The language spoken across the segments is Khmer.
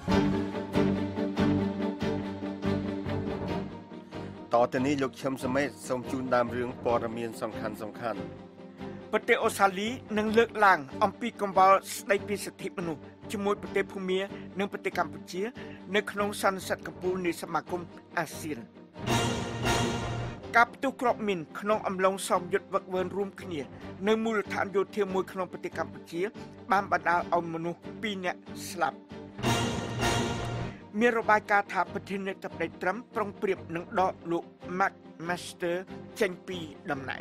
ต่อទៅនេះលោកឈឹមសមេតសូមជូនដើមរឿងព័ត៌មានសំខាន់ប្រទេសអូស្ត្រាលីនឹងលើកឡើងអំពីកង្វល់ស្ដីពីសិទ្ធិមនុស្សជាមួយប្រទេសភូមានិងប្រទេសកម្ពុជានៅក្នុងសន្និសីទកំពូលនៃសមាគមអាស៊ានការផ្ទុះគ្រាប់មីនក្នុងអំឡុងសមយុទ្ធវឹកវើរួមគ្នានៅមូលដ្ឋានយោធាមួយក្នុងប្រទេសកម្ពុជាបានបណ្ដាលឲ្យមនុស្ស2នាក់ស្លាប់មានរបាយការណ៍ថាប្រធានាធិបតីត្រឹមប្រុងប្រៀបនឹងដកលោក Mark Master ចេញពីតំណែង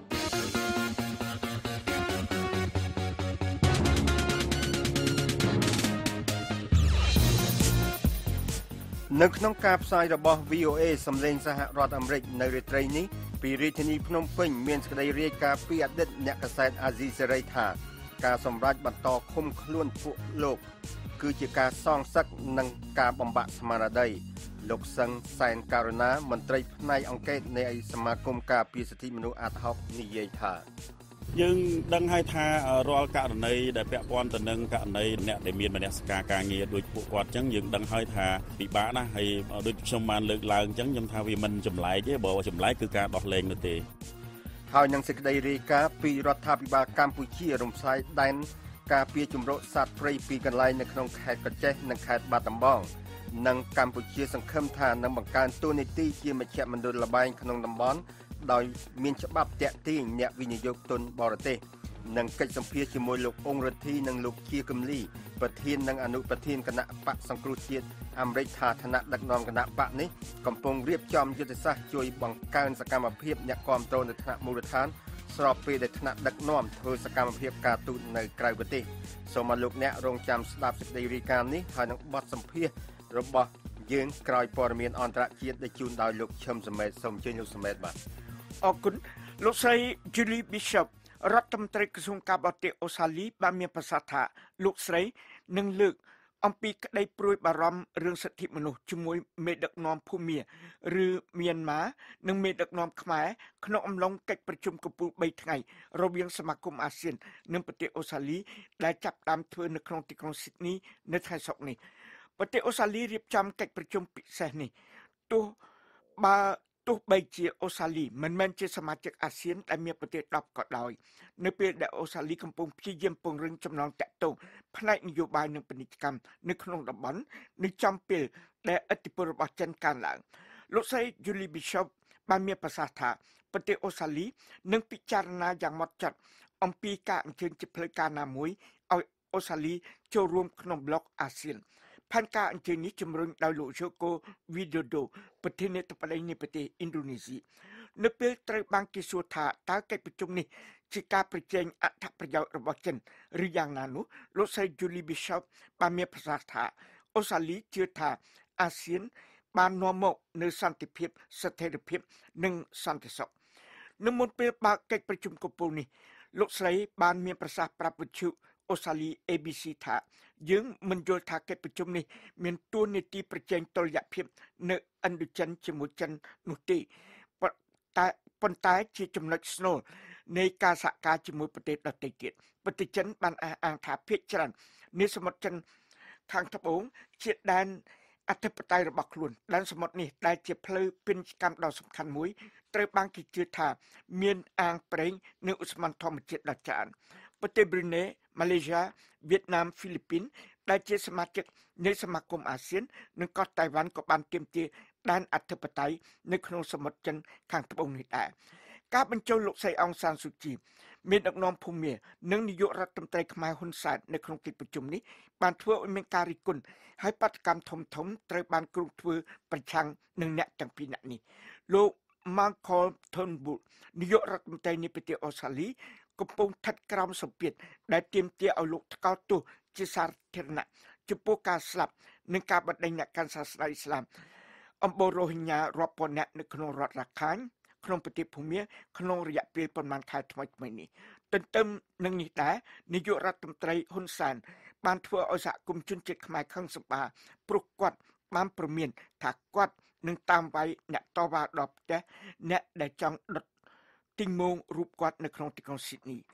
នៅក្នុងការផ្សាយរបស់ VOA សម្លេងសហរដ្ឋអាមេរិកនៅរាត្រីនេះពីរាជធានីភ្នំពេញមានសេចក្តីរាយការណ៍ពីអតីតអ្នកកាសែតអាស៊ីសេរីថាការសម្រេចបន្តឃុំខ្លួនពួកលោកគឺជាការសងសឹកនិងការបំបាក់ស្មារតីលោកសឹងសែនករណាមន្ត្រីផ្នែកអង្គការនៃសមាគមការពារសិទ្ធិមនុស្សអាត់ហុកនិយាយថាយើងដឹងហើយថារាល់ករណីដែលពាក់ព័ន្ធទៅនឹងករណីអ្នកដែលមានមនសិការការងារដូចពួកគាត់អញ្ចឹងយើងដឹងហើយថាពិបាកណាស់ហើយដូចខ្ញុំបានលើកឡើងអញ្ចឹងខ្ញុំថាវាមិនចម្លែកទេបើចម្លែកគឺការដោះលែងនោះទេហើយនឹងសេចក្តីរាយការណ៍ពីរដ្ឋាភិបាលកម្ពុជារំសាយដែនការពារជំរកសត្វព្រៃពីកន្លែងនៅក្នុងខេត្តកោះចេះនិងខេត្តបាត់ដំបងនិងកម្ពុជាសង្ឃឹមថានឹងបង្កើនតួនាទីជាមជ្ឈមណ្ឌលល្បែងក្នុងតំបន់ដោយមានច្បាប់តាក់ទាញអ្នកវិនិយោគទុនបរទេសនិងកិច្ចសម្ភាសជាមួយលោកអ៊ុងរទ្ធីនិងលោកជាគំលីប្រធាននិងអនុប្រធានគណៈបកសង្គ្រោះជាតិអាមេរិកថាឋានៈដឹកនាំគណៈបកនេះកំពុងរៀបចំយុទ្ធសាស្ត្រជួយបង្កើនសកម្មភាពអ្នកគាំទ្រនៅថ្នាក់មូលដ្ឋានស្របពេលដែលថ្នាក់ដឹកនាំធ្វើសកម្មភាពការទូតនៅក្រៅប្រទេសសូមឲ្យលោកអ្នករងចាំស្ដាប់សេចក្តីរាយការណ៍នេះហើយនឹងបទសម្ភាសន៍របស់យើងក្រោយព័ត៌មានអន្តរជាតិដែលជូនដោយលោកឈឹមសមេតសូមអញ្ជើញលោកសមេតបាទអរគុណលោកស្រី Julie Bishop រដ្ឋមន្ត្រីក្រសួងការបរទេសអូស្ត្រាលីបានមានប្រសាសន៍ថាលោកស្រីនឹងលើកអំពីក្តីព្រួយបារម្ភរឿងសិទ្ធិមនុស្សជាមួយមេដឹកនាំភូមាឬមីយ៉ាន់ម៉ានិងមេដឹកនាំខ្មែរក្នុងអំឡុងកិច្ចប្រជុំកំពូល3ថ្ងៃរវាងសមាគមអាស៊ាននិងប្រទេសអូស្ត្រាលីដែលចាប់ផ្ដើមធ្វើនៅក្នុងទីក្រុងស៊ីដនីនៅថ្ងៃសុក្រនេះប្រទេសអូស្ត្រាលីរៀបចំកិច្ចប្រជុំពិសេសនេះទោះបីជាអូស្ត្រាលីមិនមែនជាសមាជិកអាស៊ានដែលមានប្រទេស10ក៏ដោយនៅពេលដែលអូស្ត្រាលីកំពុងព្យាយាមពង្រឹងចំណងតាក់ទងផ្នែកនយោបាយនិងពាណិជ្ជកម្មនៅក្នុងតំបន់នៅចំពេលដែលឥទ្ធិពលរបស់ចិនកើនឡើងលោកស្រី Julie Bishop បានមានប្រសាសន៍ថាប្រទេសអូស្ត្រាលីនឹងពិចារណាយ៉ាងហ្មត់ចត់អំពីការអញ្ជើញជាផ្លូវការណាមួយឲ្យអូស្ត្រាលីចូលរួមក្នុងប្លុកអាស៊ានផែនការអញ្ជើញនេះជំរុញដោយលោក Joko Widodo ប្រធានាធិបតីនៃប្រទេសឥណ្ឌូនេស៊ីនៅពេលត្រូវបានគេសួរថាតើកិច្ចប្រជុំនេះជាការប្រជែងអត្ថប្រយោជន៍របស់ចិនឬយ៉ាងណានោះលោកស្រី Julie Bishop បានមានប្រសាសន៍ថាអូស្ត្រាលីជឿថាអាស៊ានបាននាំមកនូវសន្តិភាពស្ថិរភាពនិងសន្តិសុខនៅមុនពេលបើកកិច្ចប្រជុំកំពូលនេះលោកស្រីបានមានប្រសាសន៍ប្រាប់វិទ្យុអូស្ត្រាលី ABC ថាយើងមិនយល់ថាកិច្ចប្រជុំនេះមានតួនាទីប្រជែងតុល្យភាពនៅឥណ្ឌូចិនជាមួយចិននោះទេប៉ុន្តែជាចំណុចស្នូលនៃការសហការជាមួយប្រទេសដទៃទៀតប្រទេសចិនបានអះអាងថាភាគច្រើននៃសមុទ្រចិនខាងត្បូងជាដែនអធិបតេយ្យរបស់ខ្លួនដែនសមុទ្រនេះដែលជាផ្លូវពាណិជ្ជកម្មដ៏សំខាន់មួយត្រូវបានគេជឿថាមានអាងប្រេងនិងឧស្ម័នធម្មជាតិដ៏ច្រើនប្រទេសប្រ៊ុយណេម៉ាឡេស៊ីវៀតណាមហ្វីលីពីនដែលជាសមាជិកនៃសមាគមអាស៊ាននិងក៏តៃវ៉ាន់ក៏បានទាមទារដែនអធិបតេយ្យនៅក្នុងសមុទ្រចិនខាងត្បូងនេះដែរការបញ្ចូលលោកស្រីអង្សានស៊ូជីមានដឹកនាំភូមានិងនាយករដ្ឋមន្ត្រីខ្មែរហ៊ុនសែននៅក្នុងកិច្ចប្រជុំនេះបានធ្វើឲ្យមានការរិះគន់ហើយបាតកម្មធំត្រូវបានគ្រោងធ្វើប្រឆាំងនឹងអ្នកទាំងពីរនាក់នេះលោក Malcolm Turnbull នាយករដ្ឋមន្ត្រីនៃប្រទេសអូស្ត្រាលីកំពុងស្ថិតក្រោមសម្ពាធដែលទាមទារឲ្យលោកថ្កោលទោសជាសាធារណៈចំពោះការស្លាប់និងការបណ្ដេញអ្នកកាន់សាសនាអ៊ីស្លាមអំបូររ៉ូហិញ៉ារាប់ពាន់នាក់នៅក្នុងរដ្ឋរ៉ាខាញក្នុងប្រទេសភូមាក្នុងរយៈពេលប្រមាណខែថ្មីនេះទន្ទឹមនឹងនេះដែរនាយករដ្ឋមន្ត្រីហ៊ុនសែនបានធ្វើឲ្យសហគមន៍ជនជាតិខ្មែរខឹងសម្បាព្រោះគាត់បានព្រមានថាគាត់នឹងតាមវាយអ្នកតវ៉ាដល់ផ្ទះអ្នកដែលចង់ដុតទីងមងរូបគាត់នៅក្នុងទីក្រុងស៊ីដនីព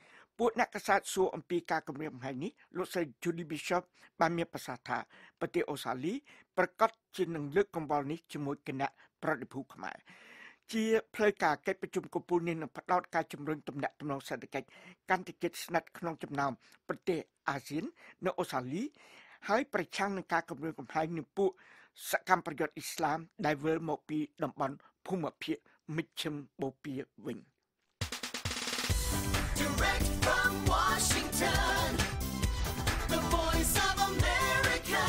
ពួកអ្នកកសែតសួរអំពីការគម្រាមកំហែងនេះលោកស្រី Julie Bishop បានមានប្រសាសន៍ថាប្រទេសអូស្ត្រាលីប្រកាសជានឹងលើកកង្វល់នេះជាមួយគណៈប្រតិភូខ្មែរជាផ្លូវការកិច្ចប្រជុំកំពូលនេះនឹងផ្ដោតការជំរុញទំនាក់ទំនងសេដ្ឋកិច្ចកាន់តែជិតស្និទ្ធក្នុងចំណោមប្រទេសអាស៊ាននៅអូស្ត្រាលីហើយប្រឆាំងនឹងការគម្រាមកំហែងនៃពួកសកម្មប្រយុទ្ធអ៊ីស្លាមដែលវិលមកពីតំបន់ភូមិភាគមជ្ឈិមបូព៌ាវិញ Direct from Washington, the voice of America,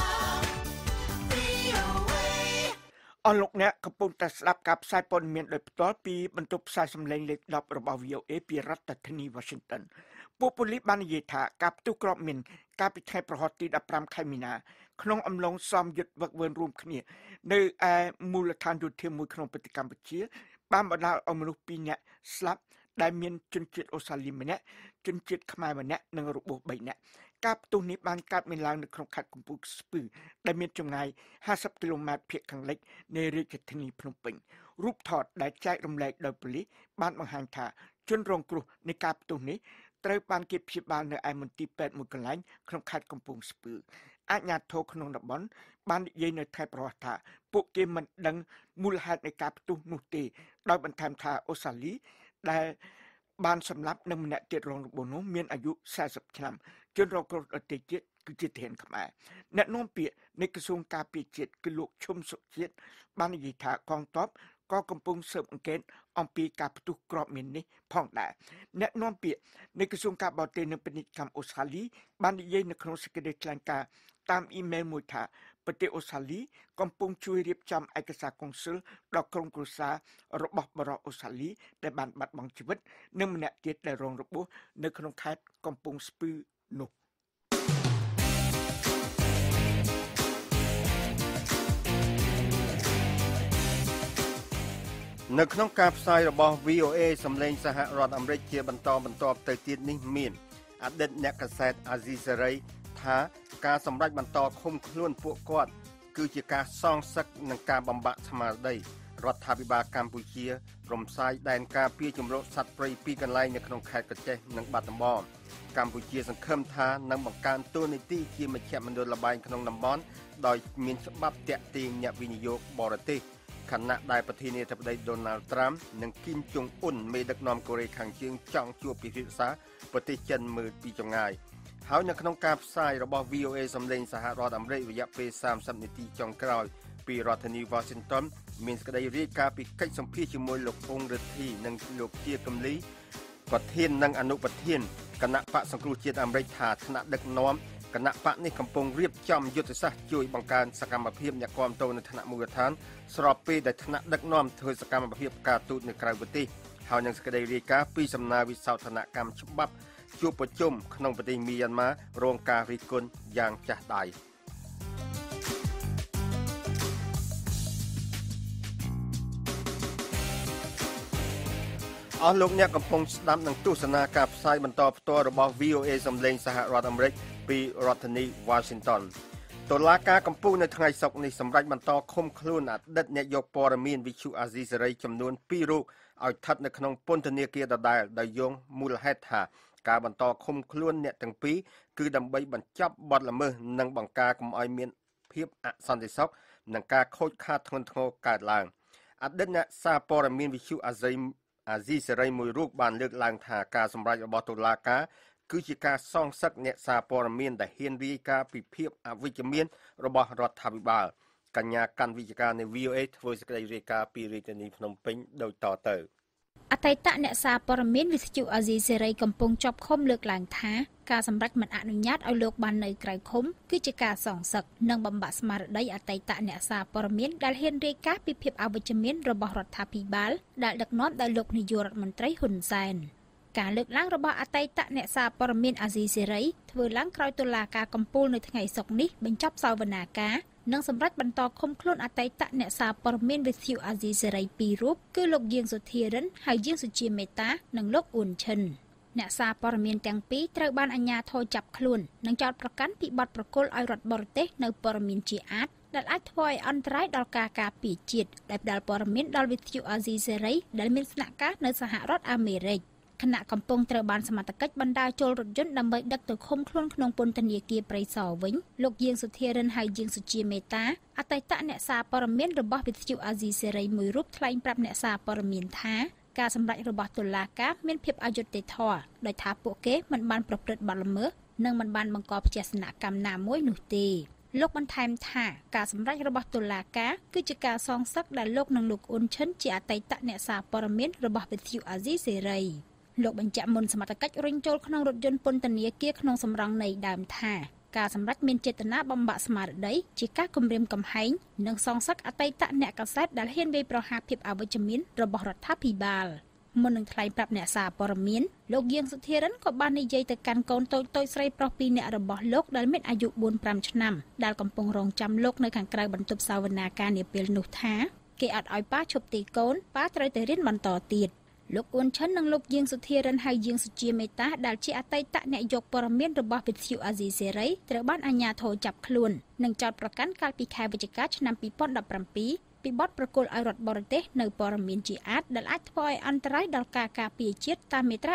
VOA. អស់លោកអ្នកកំពុងតែស្ដាប់ការផ្សាយព័ត៌មានដោយផ្ទាល់ពីបន្ទប់ផ្សាយសំឡេងលេខ10របស់ VOA ពីរដ្ឋធានី Washington ពួកប៉ូលីសបាននិយាយថាការផ្ទុះគ្រាប់មីនកាលពីថ្ងៃប្រហ័សទី15ខែមីនាក្នុងអំឡុងសមយុទ្ធវឹកវើរួមគ្នានៅឯមូលដ្ឋានយោធាមួយក្នុងប្រទេសកម្ពុជាបានបណ្ដាលឲ្យមនុស្ស2នាក់ស្លាប់ដែលមានជនជាតិអូស្ត្រាលីម្នាក់ជនជាតិខ្មែរម្នាក់និងរបួស3នាក់ការផ្ទុះនេះបានកើតមានឡើងនៅក្នុងខេត្តកំពង់ស្ពឺដែលមានចម្ងាយ50គីឡូម៉ែត្រភាគខាងលិចនៃរាជធានីភ្នំពេញរូបថតដែលចែករំលែកដោយប៉ូលីសបានបង្ហាញថាជនរងគ្រោះនៃការផ្ទុះនេះត្រូវបានគេព្យាបាលនៅឯមន្ទីរពេទ្យមួយកន្លែងក្នុងខេត្តកំពង់ស្ពឺអាជ្ញាធរក្នុងតំបន់បាននិយាយនៅថៃប្រវត្តិថាពួកគេមិនដឹងមូលហេតុនៃការផ្ទុះនោះទេដោយបន្ថែមថាអូស្ត្រាលីដែលបានសម្លាប់នឹងម្នាក់ទៀតរងរបួសនោះមានអាយុ40ឆ្នាំជនរងគ្រោះដទៃទៀតគឺជាទាហានខ្មែរអ្នកនាំពាក្យនៃក្រសួងការពារជាតិគឺលោកឈុំសុជាតិបាននិយាយថាកងទ័ពក៏កំពុងស៊ើបអង្កេតអំពីការផ្ទុះគ្រាប់មីននេះផងដែរអ្នកនាំពាក្យនៃក្រសួងការបរទេសនិងពាណិជ្ជកម្មអូស្ត្រាលីបាននិយាយនៅក្នុងសេចក្តីថ្លែងការណ៍តាមអ៊ីមែលមួយថាប្រទេសអូស្ត្រាលីកំពុងជួយរៀបចំឯកសារកុងស៊ុលដល់ក្រុមគ្រួសាររបស់បរិសុទ្ធអូស្ត្រាលីដែលបានបាត់បង់ជីវិតនិងម្នាក់ទៀតដែលរងរបួសនៅក្នុងខេត្តកំពង់ស្ពឺនោះនៅក្នុងការផ្សាយរបស់ VOA សំឡេងសហរដ្ឋអាមេរិកជាបន្តទៅទៀតនេះមានអតីតអ្នកកាសែតអាស៊ីសេរីថាការសម្រេចបន្តឃុំខ្លួនពួកគាត់គឺជាការសងសឹកនឹងការបំបាក់ស្មារតីរដ្ឋាភិបាលកម្ពុជារំសាយដែនការពារជំរកសត្វព្រៃពីរកន្លែងនៅក្នុងខេត្តកោះចេះនិងបាត់ដំបងកម្ពុជាសង្ឃឹមថានឹងបង្កើនតួនាទីជាមជ្ឈមណ្ឌលល្បែងក្នុងតំបន់ដោយមានច្បាប់ទាក់ទាញអ្នកវិនិយោគបរទេសខណៈដែលប្រធានាធិបតី Donald Trump និងគីមចុងអ៊ុនមេដឹកនាំកូរ៉េខាងជើងចង់ជួបពិភាក្សាប្រទេសចិនមើលពីចម្ងាយហើយនៅក្នុងការផ្សាយរបស់ VOA សំឡេងសហរដ្ឋអាមេរិករយៈពេល30នាទីចុងក្រោយពីរដ្ឋធានី Washington មានសេចក្តីរាយការណ៍ពីកិច្ចសម្ភាសជាមួយលោកអ៊ុងរិទ្ធីនិងលោកជាកំលីប្រធាននិងអនុប្រធានគណៈបកសង្គ្រោះជាតិអាមេរិកថាថ្នាក់ដឹកនាំគណៈបកនេះកំពុងរៀបចំយុទ្ធសាស្ត្រជួយបង្កើនសកម្មភាពអ្នកគាំទ្រនៅថ្នាក់មូលដ្ឋានស្របពេលដែលថ្នាក់ដឹកនាំធ្វើសកម្មភាពការទូតនៅក្រៅប្រទេសហើយនឹងសេចក្តីរាយការណ៍ពីសំណើវិសោធនកម្មច្បាប់ជួបប្រជុំក្នុងប្រទេសមីយ៉ាន់ម៉ារងការរិះគន់យ៉ាងចាស់ដៃអស់លោកអ្នកកំពុងស្ដាប់នឹងទស្សនាការផ្សាយបន្តផ្ទាល់របស់ VOA សំឡេងសហរដ្ឋអាមេរិកពីរដ្ឋធានី Washington តុលាការកំពូលនៅថ្ងៃសុក្រនេះសម្រេចបន្តឃុំខ្លួនអតីតអ្នកយកព័ត៌មានវិទ្យុអាស៊ីសេរីចំនួន2រូបឲ្យស្ថិតនៅក្នុងពន្ធនាគារដដែលដោយយោងមូលហេតុថាការបន្តឃុំខ្លួនអ្នកទាំងពីរគឺដើម្បីបញ្ចប់បទល្មើសនិងបង្ការកុំឲ្យមានភាពអសន្តិសុខនិងការខូចខាតធ្ងន់ធ្ងរកើតឡើងអតីតអ្នកសារព័ត៌មានវិទ្យុអាស៊ីសេរីមួយរូបបានលើកឡើងថាការសម្រេចរបស់តុលាការគឺជាការសងសឹកអ្នកសារព័ត៌មានដែលហ៊ានរាយការណ៍ពីភាពអវិជ្ជមានរបស់រដ្ឋាភិបាលកញ្ញាកាន់វិទ្យការនៃ VOA ធ្វើសេចក្តីរាយការណ៍ពីរាជធានីភ្នំពេញដូចតទៅអតីតអ្នកសារព័ត៌មានវិទ្យុអាស៊ីសេរីកំពុងជាប់ឃុំលើកឡើងថាការសម្រេចមិនអនុញ្ញាតឲ្យលោកបាននៅក្រៅឃុំគឺជាការសងសឹកនិងបំបាក់ស្មារតីអតីតអ្នកសារព័ត៌មានដែលហ៊ានរាយការណ៍ពីភាពអវិជ្ជមានរបស់រដ្ឋាភិបាលដែលដឹកនាំដោយលោកនាយករដ្ឋមន្ត្រីហ៊ុនសែនការលើកឡើងរបស់អតីតអ្នកសារព័ត៌មានអាស៊ីសេរីធ្វើឡើងក្រោយតុលាការកំពូលនៅថ្ងៃសុក្រនេះបញ្ចប់សវនាការនិងសម្រេចបន្តឃុំខ្លួនអតីតអ្នកសារព័ត៌មានវិទ្យុអាស៊ីសេរី2រូបគឺលោកយាងសុធារិនហើយយាងសុជាមេតានិងលោកអ៊ុនឈិនអ្នកសារព័ត៌មានទាំងពីរត្រូវបានអាជ្ញាធរចាប់ខ្លួននិងចោទប្រកាន់ពីបទប្រកុលឲ្យរដ្ឋបរទេសនៅព័ត៌មានជាអាតដែលអាចធ្វើឲ្យអន្តរាយដល់ការការពារជាតិដែលផ្ដល់ព័ត៌មានដល់វិទ្យុអាស៊ីសេរីដែលមានស្នាក់ការនៅសហរដ្ឋអាមេរិកខណៈកំពុងត្រូវបានសមត្ថកិច្ចបណ្តាលចូលរថយន្តដើម្បីដឹកទៅឃុំខ្លួនក្នុងពន្ធនាគារព្រៃសរវិញលោកយាងសុធារិនហើយយាងសុជាមេតាអតីតអ្នកសារព័ត៌មានរបស់វិទ្យុអាស៊ីសេរីមួយរូបថ្លែងប្រាប់អ្នកសារព័ត៌មានថាការសម្រេចរបស់តុលាការមានភាពអយុត្តិធម៌ដោយថាពួកគេមិនបានប្រព្រឹត្តបទល្មើសនិងមិនបានបង្កផ្ទះស្នាក់កម្មណាមួយនោះទេលោកបន្ថែមថាការសម្រេចរបស់តុលាការគឺជាការសងសឹកដែលលោកនិងលោកអ៊ុនឈិនជាអតីតអ្នកសារព័ត៌មានរបស់វិទ្យុអាស៊ីសេរីលោកបញ្ជាក់មុនសមត្ថកិច្ចរុញចូលក្នុងរថយន្តពន្ធនាគារក្នុងសំរងនៃដើមថាការសម្រេចមានចេតនាបំបាក់ស្មារតីជាការគំរាមកំហែងនិងសងសឹកអតីតអ្នកកាសែតដែលហ៊ានវាយប្រហារភាពអវិជ្ជមានរបស់រដ្ឋាភិបាលមុននឹងថ្លែងប្រាប់អ្នកសារព័ត៌មានលោកយាងសុធារិនក៏បាននិយាយទៅកាន់កូនតូចៗស្រីប្រុសពីរនាក់របស់លោកដែលមានអាយុ 4-5 ឆ្នាំដែលកំពុងរងចាំលោកនៅខាងក្រៅបន្ទប់សវនាការនាពេលនោះថាគេអត់ឲ្យប៉ាឈប់ទីកូនប៉ាត្រូវតែរៀនបន្តទៀតលោកអ៊ុនឈិននិងលោកយាងសុធារិនហើយយាងសុជាមេតាដែលជាអតីតអ្នកយកព័ត៌មានរបស់វិទ្យុអាស៊ីសេរីត្រូវបានអាជ្ញាធរចាប់ខ្លួននិងចោទប្រកាន់កាលពីខែវិច្ឆិកាឆ្នាំ 2017ពីបទប្រគល់ឲ្យរដ្ឋបរទេសនៅព័ត៌មានជាអាតដែលអាចធ្វើឲ្យអន្តរាយដល់ការការពារជាតិតាមមាត្រា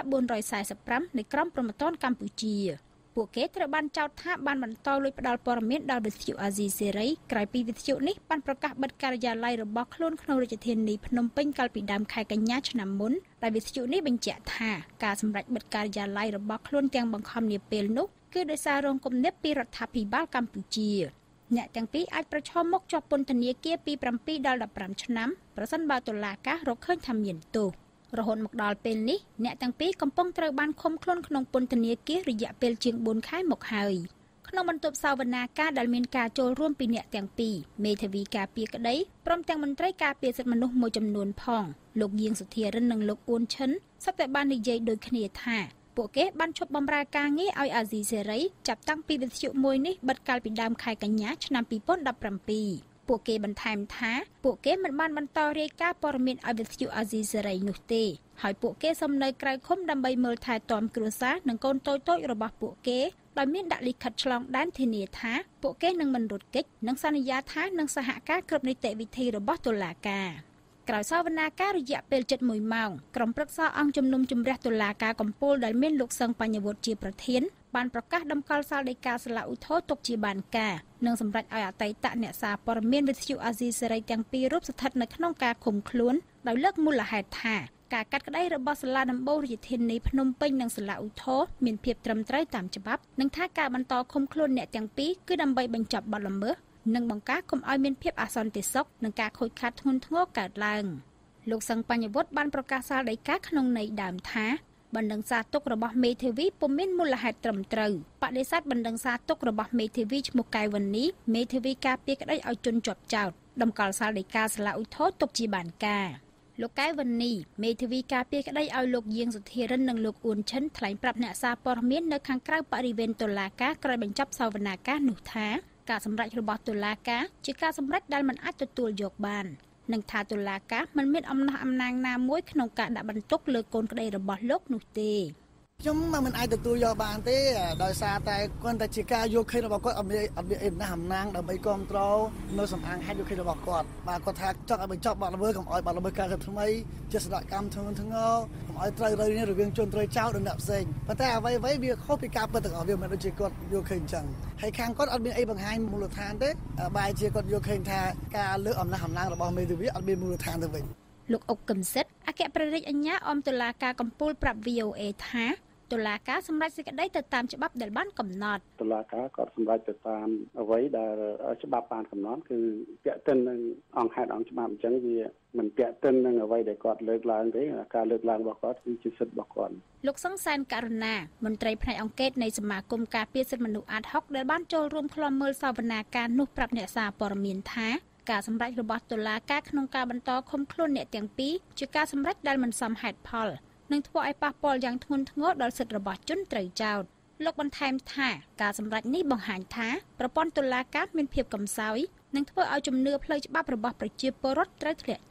445 នៃក្រមព្រហ្មទណ្ឌកម្ពុជាពួកគេត្រូវបានចោទថាបានបន្តលួចផ្ដាល់ព័ត៌មានដល់វិទ្យុអាស៊ីសេរីក្រោយពីវិទ្យុនេះបានប្រកាសបិទការិយាល័យរបស់ខ្លួនក្នុងរាជធានីភ្នំពេញកាលពីដើមខែកញ្ញាឆ្នាំមុនដែលវិទ្យុនេះបញ្ជាក់ថាការសម្រេចបិទការិយាល័យរបស់ខ្លួនទាំងបង្ខំនាពេលនោះគឺដោយសាររងគំនាបពីរដ្ឋាភិបាលកម្ពុជាអ្នកទាំងពីរអាចប្រឈមមុខជាប់ពន្ធនាគារពី 7 ដល់ 15 ឆ្នាំប្រសិនបើតុលាការរកឃើញថាមានទោសរហូតមកដល់ពេលនេះអ្នកទាំងពីរកំពុងត្រូវបានឃុំខ្លួនក្នុងពន្ធនាគាររយៈពេលជាង 4 ខែមកហើយក្នុងបន្ទប់សវនាការដែលមានការចូលរួមពីអ្នកទាំងពីរមេធាវីការពារក្តីព្រមទាំងមន្ត្រីការពារសិទ្ធិមនុស្សមួយចំនួនផងលោកយាងសុធារិននិងលោកអ៊ុនឈិនសុទ្ធតែបាននិយាយដូចគ្នាថាពួកគេបានឈប់បម្រើការងារឲ្យអាស៊ីសេរីចាប់តាំងពីវិទ្យុមួយនេះបិទកាលពីដើមខែកញ្ញាឆ្នាំ 2017 ពួកគេបន្ថែមថាពួកគេមិនបានបន្តរាយការណ៍ព័ត៌មានឲ្យវិទ្យុអាស៊ីសេរីនោះទេហើយពួកគេសូមនៅក្រៅឃុំដើម្បីមើលថែទាំគ្រួសារនិងកូនតូចៗរបស់ពួកគេដោយមានដាក់លិខិតឆ្លងដែនធានាថាពួកគេនឹងមិនរត់គេចនិងសន្យាថានឹងសហការគ្រប់នីតិវិធីរបស់តុលាការក្រោយសវនាការរយៈពេល7 ម៉ោងក្រុមប្រឹក្សាអង្គជំនុំជម្រះតុលាការកំពូលដែលមានលោកសឹងបញ្ញវុฒิជាប្រធានបានប្រកាសដំកល់សាលដីកាសាលាឧទ្ធរទុកជាបានការនិងសម្រេចឲ្យអតីតអ្នកសារព័ត៌មានវិទ្យុអាស៊ីសេរីទាំងពីររូបស្ថិតនៅក្នុងការឃុំខ្លួនដោយលើកមូលហេតុថាការកាត់ក្តីរបស់សាលាដំបូងរាជធានីភ្នំពេញនិងសាលាឧទ្ធរមានភាពត្រឹមត្រូវតាមច្បាប់និងថាការបន្តឃុំខ្លួនអ្នកទាំងពីរគឺដើម្បីបញ្ចប់បទល្មើសនិងបង្ការកុំឲ្យមានភាពអសន្តិសុខនិងការខូចខាតធ្ងន់ធ្ងរកើតឡើងលោកសឹងបញ្ញវុฒิបានប្រកាសសាលដីកាក្នុងន័យដើមថាបណ្ដឹងសារទុករបស់មេធាវីពុំមានមូលហេតុត្រឹមត្រូវបដិសេធបណ្ដឹងសារទុករបស់មេធាវីឈ្មោះកែវវណ្ណីមេធាវីការពារក្តីឲ្យជន់ជាប់ចោទដំកល់សាលដីកាសាលាឧទ្ធរទុកជាបានការលោកកែវវណ្ណីមេធាវីការពារក្តីឲ្យលោកយាងសុធារិននិងលោកអ៊ុនឈិនថ្លែងប្រាប់អ្នកសារព័ត៌មាននៅខាងក្រៅបរិវេណតុលាការក្រោយបញ្ចប់សវនាការនោះថាការសម្រេចរបស់តុលាការជាការសម្រេចដែលមិនអាចទទួលយកបាននិងថាតុលាការមិនមានអំណះអំណាងណាមួយក្នុងការដាក់បន្ទុកលើកូនក្តីរបស់លោកនោះទេខ្ញុំមិនអាចទទួលយកបានទេដោយសារតែគាត់តែជាការយកឃើញរបស់គាត់អត់មានអំណះអំណាងដើម្បីគ្រប់គ្រងនៅសំអាងហេតុយកឃើញរបស់គាត់បាទគាត់ថាចង់ឲ្យបញ្ចប់បទល្មើសកុំឲ្យបទល្មើសកើតថ្មីជាសកម្មធ្ងន់ធ្ងរកុំឲ្យត្រូវរើនេះរវាងជនត្រូវចោទនិងអ្នកផ្សេងប៉ុន្តែអ្វីៗវាខុសពីការពិតទាំងអស់វាមិនដូចជាគាត់យកឃើញអញ្ចឹងហើយខាងគាត់អត់មានអីបង្ហាញមូលដ្ឋានទេបែរជាគាត់យកឃើញថាការលើកអំណះអំណាងរបស់មេធាវីអត់មានមូលដ្ឋានទៅវិញលោកអុកកឹមសិទ្ធអគ្គប្រធានអាជ្ញាអមតុលាការកំពូលប្រាប់ VOA ថាតុលាការសម្រេចសេចក្តីទៅតាមច្បាប់ដែលបានកំណត់តុលាការក៏សម្រេចទៅតាមអ្វីដែលច្បាប់បានកំណត់គឺពាក់ទិននឹងអង្គហេតុអង្គច្បាប់អញ្ចឹងវាមិនពាក់ទិននឹងអ្វីដែលគាត់លើកឡើងទេការលើកឡើងរបស់គាត់គឺជាសិទ្ធិរបស់គាត់លោកសង្សានករណាមន្ត្រីផ្នែកអង្គការនៃសមាគមការពារសិទ្ធិមនុស្សអាត60ដែលបានចូលរួមឃ្លាំមើលសវនាការនោះប្រាប់អ្នកសារព័ត៌មានថាការសម្រេចរបស់តុលាការក្នុងការបន្តឃុំខ្លួនអ្នកទាំងពីរជាការសម្រេចដែលមិនសមហេតុផលនឹងធ្វើឲ្យប៉ះពាល់យ៉ាងធ្ងន់ធ្ងរដល់សិទ្ធិរបស់ជនត្រូវចោទលោកបន្ថែមថាការសម្រេចនេះបង្ហាញថាប្រព័ន្ធតុលាការមានភាពកំសោយនិងធ្វើឲ្យជំនឿផ្លូវច្បាប់របស់ប្រជាពលរដ្ឋត្រូវធ្លាក់ចុះ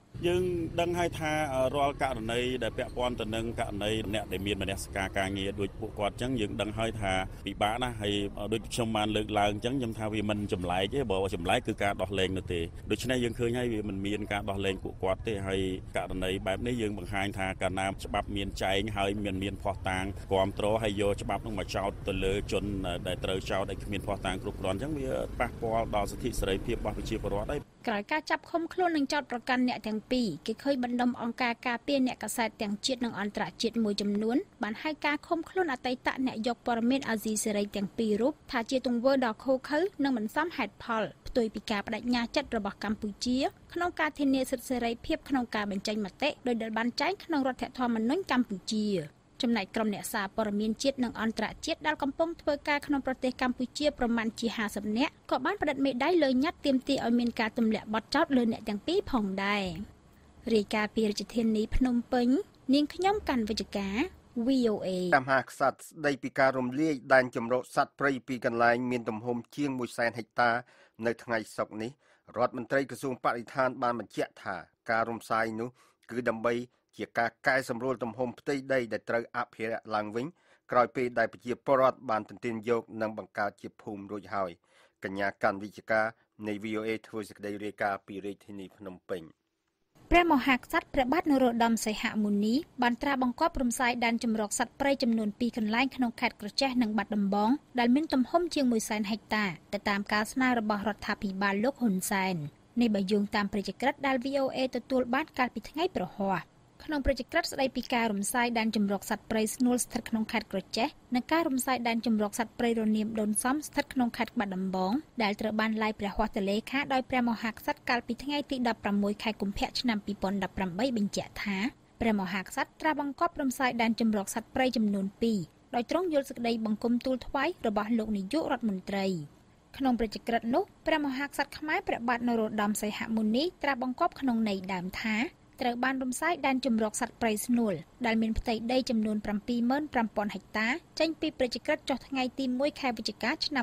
យើងដឹងហើយថារាល់ករណីដែលពាក់ព័ន្ធទៅនឹងករណីអ្នកដែលមានមនសិការការងារដូចពួកគាត់អញ្ចឹងយើងដឹងហើយថាពិបាកណាស់ហើយដូចខ្ញុំបានលើកឡើងអញ្ចឹងខ្ញុំថាវាមិនចម្លែកទេបើចម្លែកគឺការដោះលែងនោះទេដូច្នេះយើងឃើញហើយវាមិនមានការដោះលែងពួកគាត់ទេហើយករណីបែបនេះយើងបង្ហាញថាកាលណាច្បាប់មានចែងហើយមានភ័ស្តុតាងគ្រប់គ្រងហើយយកច្បាប់នោះមកចោទទៅលើជនដែលត្រូវចោទឲ្យគ្មានភ័ស្តុតាងគ្រប់គ្រាន់អញ្ចឹងវាប៉ះពាល់ដល់សិទ្ធិសេរីភាពរបស់ប្រជាពលរដ្ឋហើយក្រោយការចាប់ឃុំខ្លួននិងចោទប្រកាន់អ្នកទាំងពីរគេឃើញបណ្ដុំអង្គការការពារអ្នកកាសែតទាំងជាតិនិងអន្តរជាតិមួយចំនួនបានហៅការឃុំខ្លួនអតីតអ្នកយកព័ត៌មានអាស៊ីសេរីទាំងពីររូបថាជាទង្វើដ៏ឃោរឃៅនិងមិនសមហេតុផលផ្ទុយពីការបដិញ្ញាចិត្តរបស់កម្ពុជាក្នុងការធានាសិទ្ធិសេរីភាពក្នុងការបញ្ចេញមតិដោយដែលបានចែងក្នុងរដ្ឋធម្មនុញ្ញកម្ពុជាចំណែកក្រុមអ្នកសារព័ត៌មានជាតិនិងអន្តរជាតិដែលកំពុងធ្វើការក្នុងប្រទេសកម្ពុជាប្រមាណជា50នាក់ក៏បានផ្តិតមេដាយលើញ៉ាត់ទាមទារឲ្យមានការទម្លាក់បទចោទលើអ្នកទាំងពីរផងដែររាយការណ៍ពីរាជធានីភ្នំពេញនាងខ្ញុំកាន់វិជ្ជការ VOA តាមហាក្សត្រស្ដីពីការរំលាយដែនជម្រកសត្វព្រៃពីកន្លែងមានទំហំជាង 100,000 ហិកតានៅថ្ងៃសុក្រនេះរដ្ឋមន្ត្រីក្រសួងបរិស្ថានបានបញ្ជាក់ថាការរំសាយនោះគឺដើម្បីជាការកែសម្រួលទំហំផ្ទៃដីដែលត្រូវអភិរក្សឡើងវិញក្រោយពេលដែលប្រជាពលរដ្ឋបានទន្ទ្រានយកនិងបង្កើតជាភូមិរួចហើយកញ្ញាកាន់វិជ្ជការនៃ VOA ធ្វើសេចក្តីរាយការណ៍ពីរាជធានីភ្នំពេញព្រះមហាក្សត្រព្រះបាទនរោត្តមសីហមុនីបានត្រាស់បង្គាប់រំសាយដែនជម្រកសត្វព្រៃចំនួន2កន្លែងក្នុងខេត្តក្រចេះនិងបាត់ដំបងដែលមានទំហំជាង 100,000 ហិកតាទៅតាមការស្នើរបស់រដ្ឋាភិបាលលោកហ៊ុនសែននេះបើយោងតាមព្រះរាជក្រឹត្យដែល VOA ទទួលបានកាលពីថ្ងៃប្រហ័សក្នុងព្រះរាជក្រឹត្យស្តីពីការរំសាយដែនជម្រកសត្វព្រៃស្នួលស្ថិតក្នុងខេត្តក្រចេះនិងការរំសាយដែនជម្រកសត្វព្រៃរនាមដូនសំស្ថិតក្នុងខេត្តបាត់ដំបងដែលត្រូវបានឡាយព្រះហស្ថលេខាដោយព្រះមហាក្សត្រកាលពីថ្ងៃទី16ខែកុម្ភៈឆ្នាំ2018បញ្ជាក់ថាព្រះមហាក្សត្រត្រាស់បង្គាប់រំសាយដែនជម្រកសត្វព្រៃចំនួន2ដោយទ្រង់យល់សេចក្តីបង្គំទូលថ្វាយរបស់លោកនាយករដ្ឋមន្ត្រីក្នុងព្រះរាជក្រឹត្យនោះព្រះមហាក្សត្រខ្មែរព្រះបាទនរោត្តមសីហមុនីត្រាស់បង្គាប់ក្នុងន័យដើមថាត្រូវបានរំសាយដែនជម្រកសត្វព្រៃស្នួលដែលមានផ្ទៃដីចំនួន 75,000 ហិកតាចេញពីព្រះរាជក្រឹត្យចុះថ្ងៃទី1ខែវិច្ឆិកាឆ្នាំ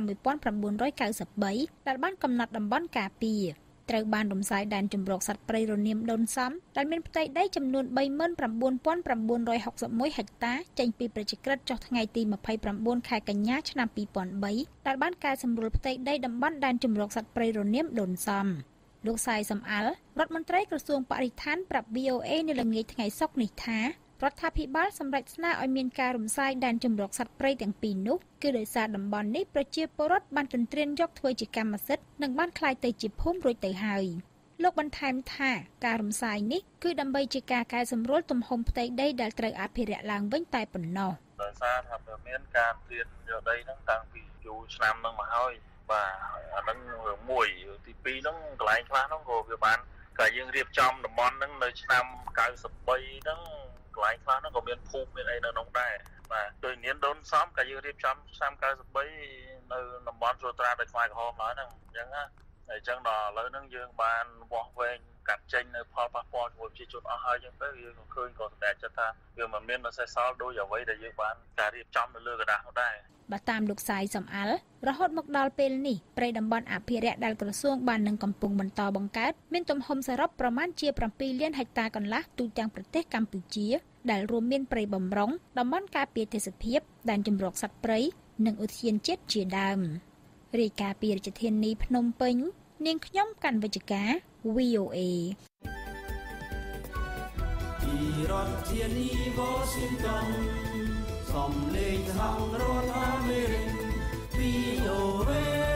1993ដែលបានកំណត់តំបន់ការពារត្រូវបានរំសាយដែនជម្រកសត្វព្រៃរនាមដូនសំដែលមានផ្ទៃដីចំនួន 39,961 ហិកតាចេញពីព្រះរាជក្រឹត្យចុះថ្ងៃទី29ខែកញ្ញាឆ្នាំ2003ដែលបានកែសម្រួលផ្ទៃដីតំបន់ដែនជម្រកសត្វព្រៃរនាមដូនសំលោកសាយសំអាល់រដ្ឋមន្ត្រីក្រសួងបរិស្ថានប្រាប់ VOA នៅល្ងាចថ្ងៃសុក្រនេះថារដ្ឋាភិបាលសម្រេចស្នើឲ្យមានការរំសាយដែនជម្រកសត្វព្រៃទាំងពីរនោះគឺដោយសារតំបន់នេះប្រជាពលរដ្ឋបានទន្ទ្រានយកធ្វើជាកម្មសិទ្ធិនិងបានក្លាយទៅជាភូមិរួចទៅហើយលោកបន្ថែមថាការរំសាយនេះគឺដើម្បីជាការកែសម្រួលទំហំផ្ទៃដីដែលត្រូវអភិរក្សឡើងវិញតែប៉ុណ្ណោះដោយសារថាមានការទន្ទ្រានយកដីហ្នឹងតាំងពីយូរឆ្នាំហ្នឹងមកហើយបាទអាហ្នឹងរឿងមួយទី2ហ្នឹងកន្លែងខ្លះហ្នឹងក៏វាបានតែយើងរៀបចំតំបន់ហ្នឹងនៅឆ្នាំ93ហ្នឹងកន្លែងខ្លះហ្នឹងក៏មានភូមិមានអីនៅក្នុងដែរបាទដោយនាមដូនសំក៏យើងរៀបចំឆ្នាំ93នៅតំបន់ត្រួតត្រាដោយខ្វាយក្រហមឡើយហ្នឹងអញ្ចឹងណាហើយអញ្ចឹងដល់ឥឡូវហ្នឹងយើងបានវាស់វែងកាត់ចេញនៅផលប៉ះពាល់ជាមួយប្រជាជនអស់ហើយអញ្ចឹងទៅយើងក៏ឃើញក៏សម្រេចចិត្តថាវាមិនមានសេសសល់ដោយអ្វីដែលយើងបានការរៀបចំនៅលើกระดาษនោះដែរបើតាមលោកសាយសំអាល់រហូតមកដល់ពេលនេះព្រៃតំបន់អភិរក្សដែលក្រសួងបាននឹងកំពុងបន្តបង្កើតមានទំហំសរុបប្រមាណជា7លានហិកតាកន្លះទូទាំងប្រទេសកម្ពុជាដែលរួមមានព្រៃបំរុងតំបន់ការពារទេសភាពដែនជម្រកសត្វព្រៃនិងឧទ្យានជាតិជាដើមរាយការណ៍ពីរាជធានីភ្នំពេញនាងខ្ញុំកាន់វិជ្ជការ VOA ពីរដ្ឋធានី Washington សំឡេងហៅរដ្ឋអាមេរិក VOA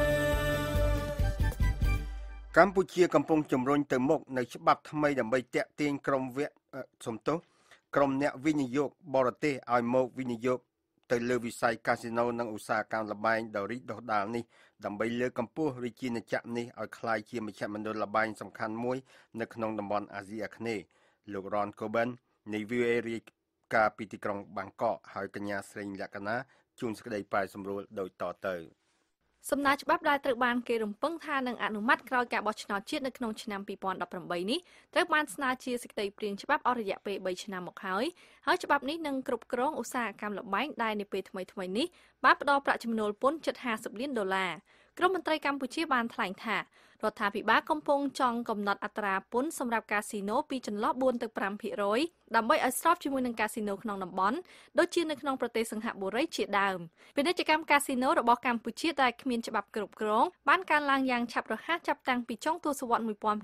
កម្ពុជាកំពុងជំរុញទៅមុខនៅច្បាប់ថ្មីដើម្បីទាក់ទាញក្រុមអ្នកវិនិយោគបរទេសឲ្យមកវិនិយោគទៅលើវិស័យកាស៊ីណូនិងឧស្សាហកម្មល្បែងដ៏រីកដុះដាលនេះដើម្បីលើកកម្ពស់រាជាណាចក្រនេះឲ្យក្លាយជាមជ្ឈមណ្ឌលល្បែងសំខាន់មួយនៅក្នុងតំបន់អាស៊ីអាគ្នេយ៍លោក Ron Coben នៃ VOA រាយការណ៍ពីទីក្រុងបាងកកហើយកញ្ញាស្រីលក្ខណាជួនសេចក្តីប្រែសម្រួលដូចតទៅសំណើច្បាប់ដែលត្រូវបានគេរំពឹងថានឹងអនុម័តក្រោយការបោះឆ្នោតជាតិនៅក្នុងឆ្នាំ2018នេះត្រូវបានស្នើជាសេចក្តីព្រាងច្បាប់អស់រយៈពេល3ឆ្នាំមកហើយច្បាប់នេះនឹងគ្រប់គ្រងឧស្សាហកម្មល្បែងដែលនៅពេលថ្មីនេះបានផ្ដល់ប្រាក់ចំណូលពន្ធជិត50លានដុល្លារក្រមមន្ត្រីកម្ពុជាបានថ្លែងថារដ្ឋាភិបាលកំពុងចង់កំណត់អត្រាពន្ធសម្រាប់កាស៊ីណូពីចន្លោះ 4 ទៅ 5% ដើម្បីឲ្យស្របជាមួយនឹងកាស៊ីណូក្នុងតំបន់ដូចជានៅក្នុងប្រទេសសិង្ហបុរីជាដើមពាណិជ្ជកម្មកាស៊ីណូរបស់កម្ពុជាដែលគ្មានច្បាប់គ្រប់គ្រងបានកើនឡើងយ៉ាងឆាប់រហ័សចាប់តាំងពីចុងទសវត្សរ៍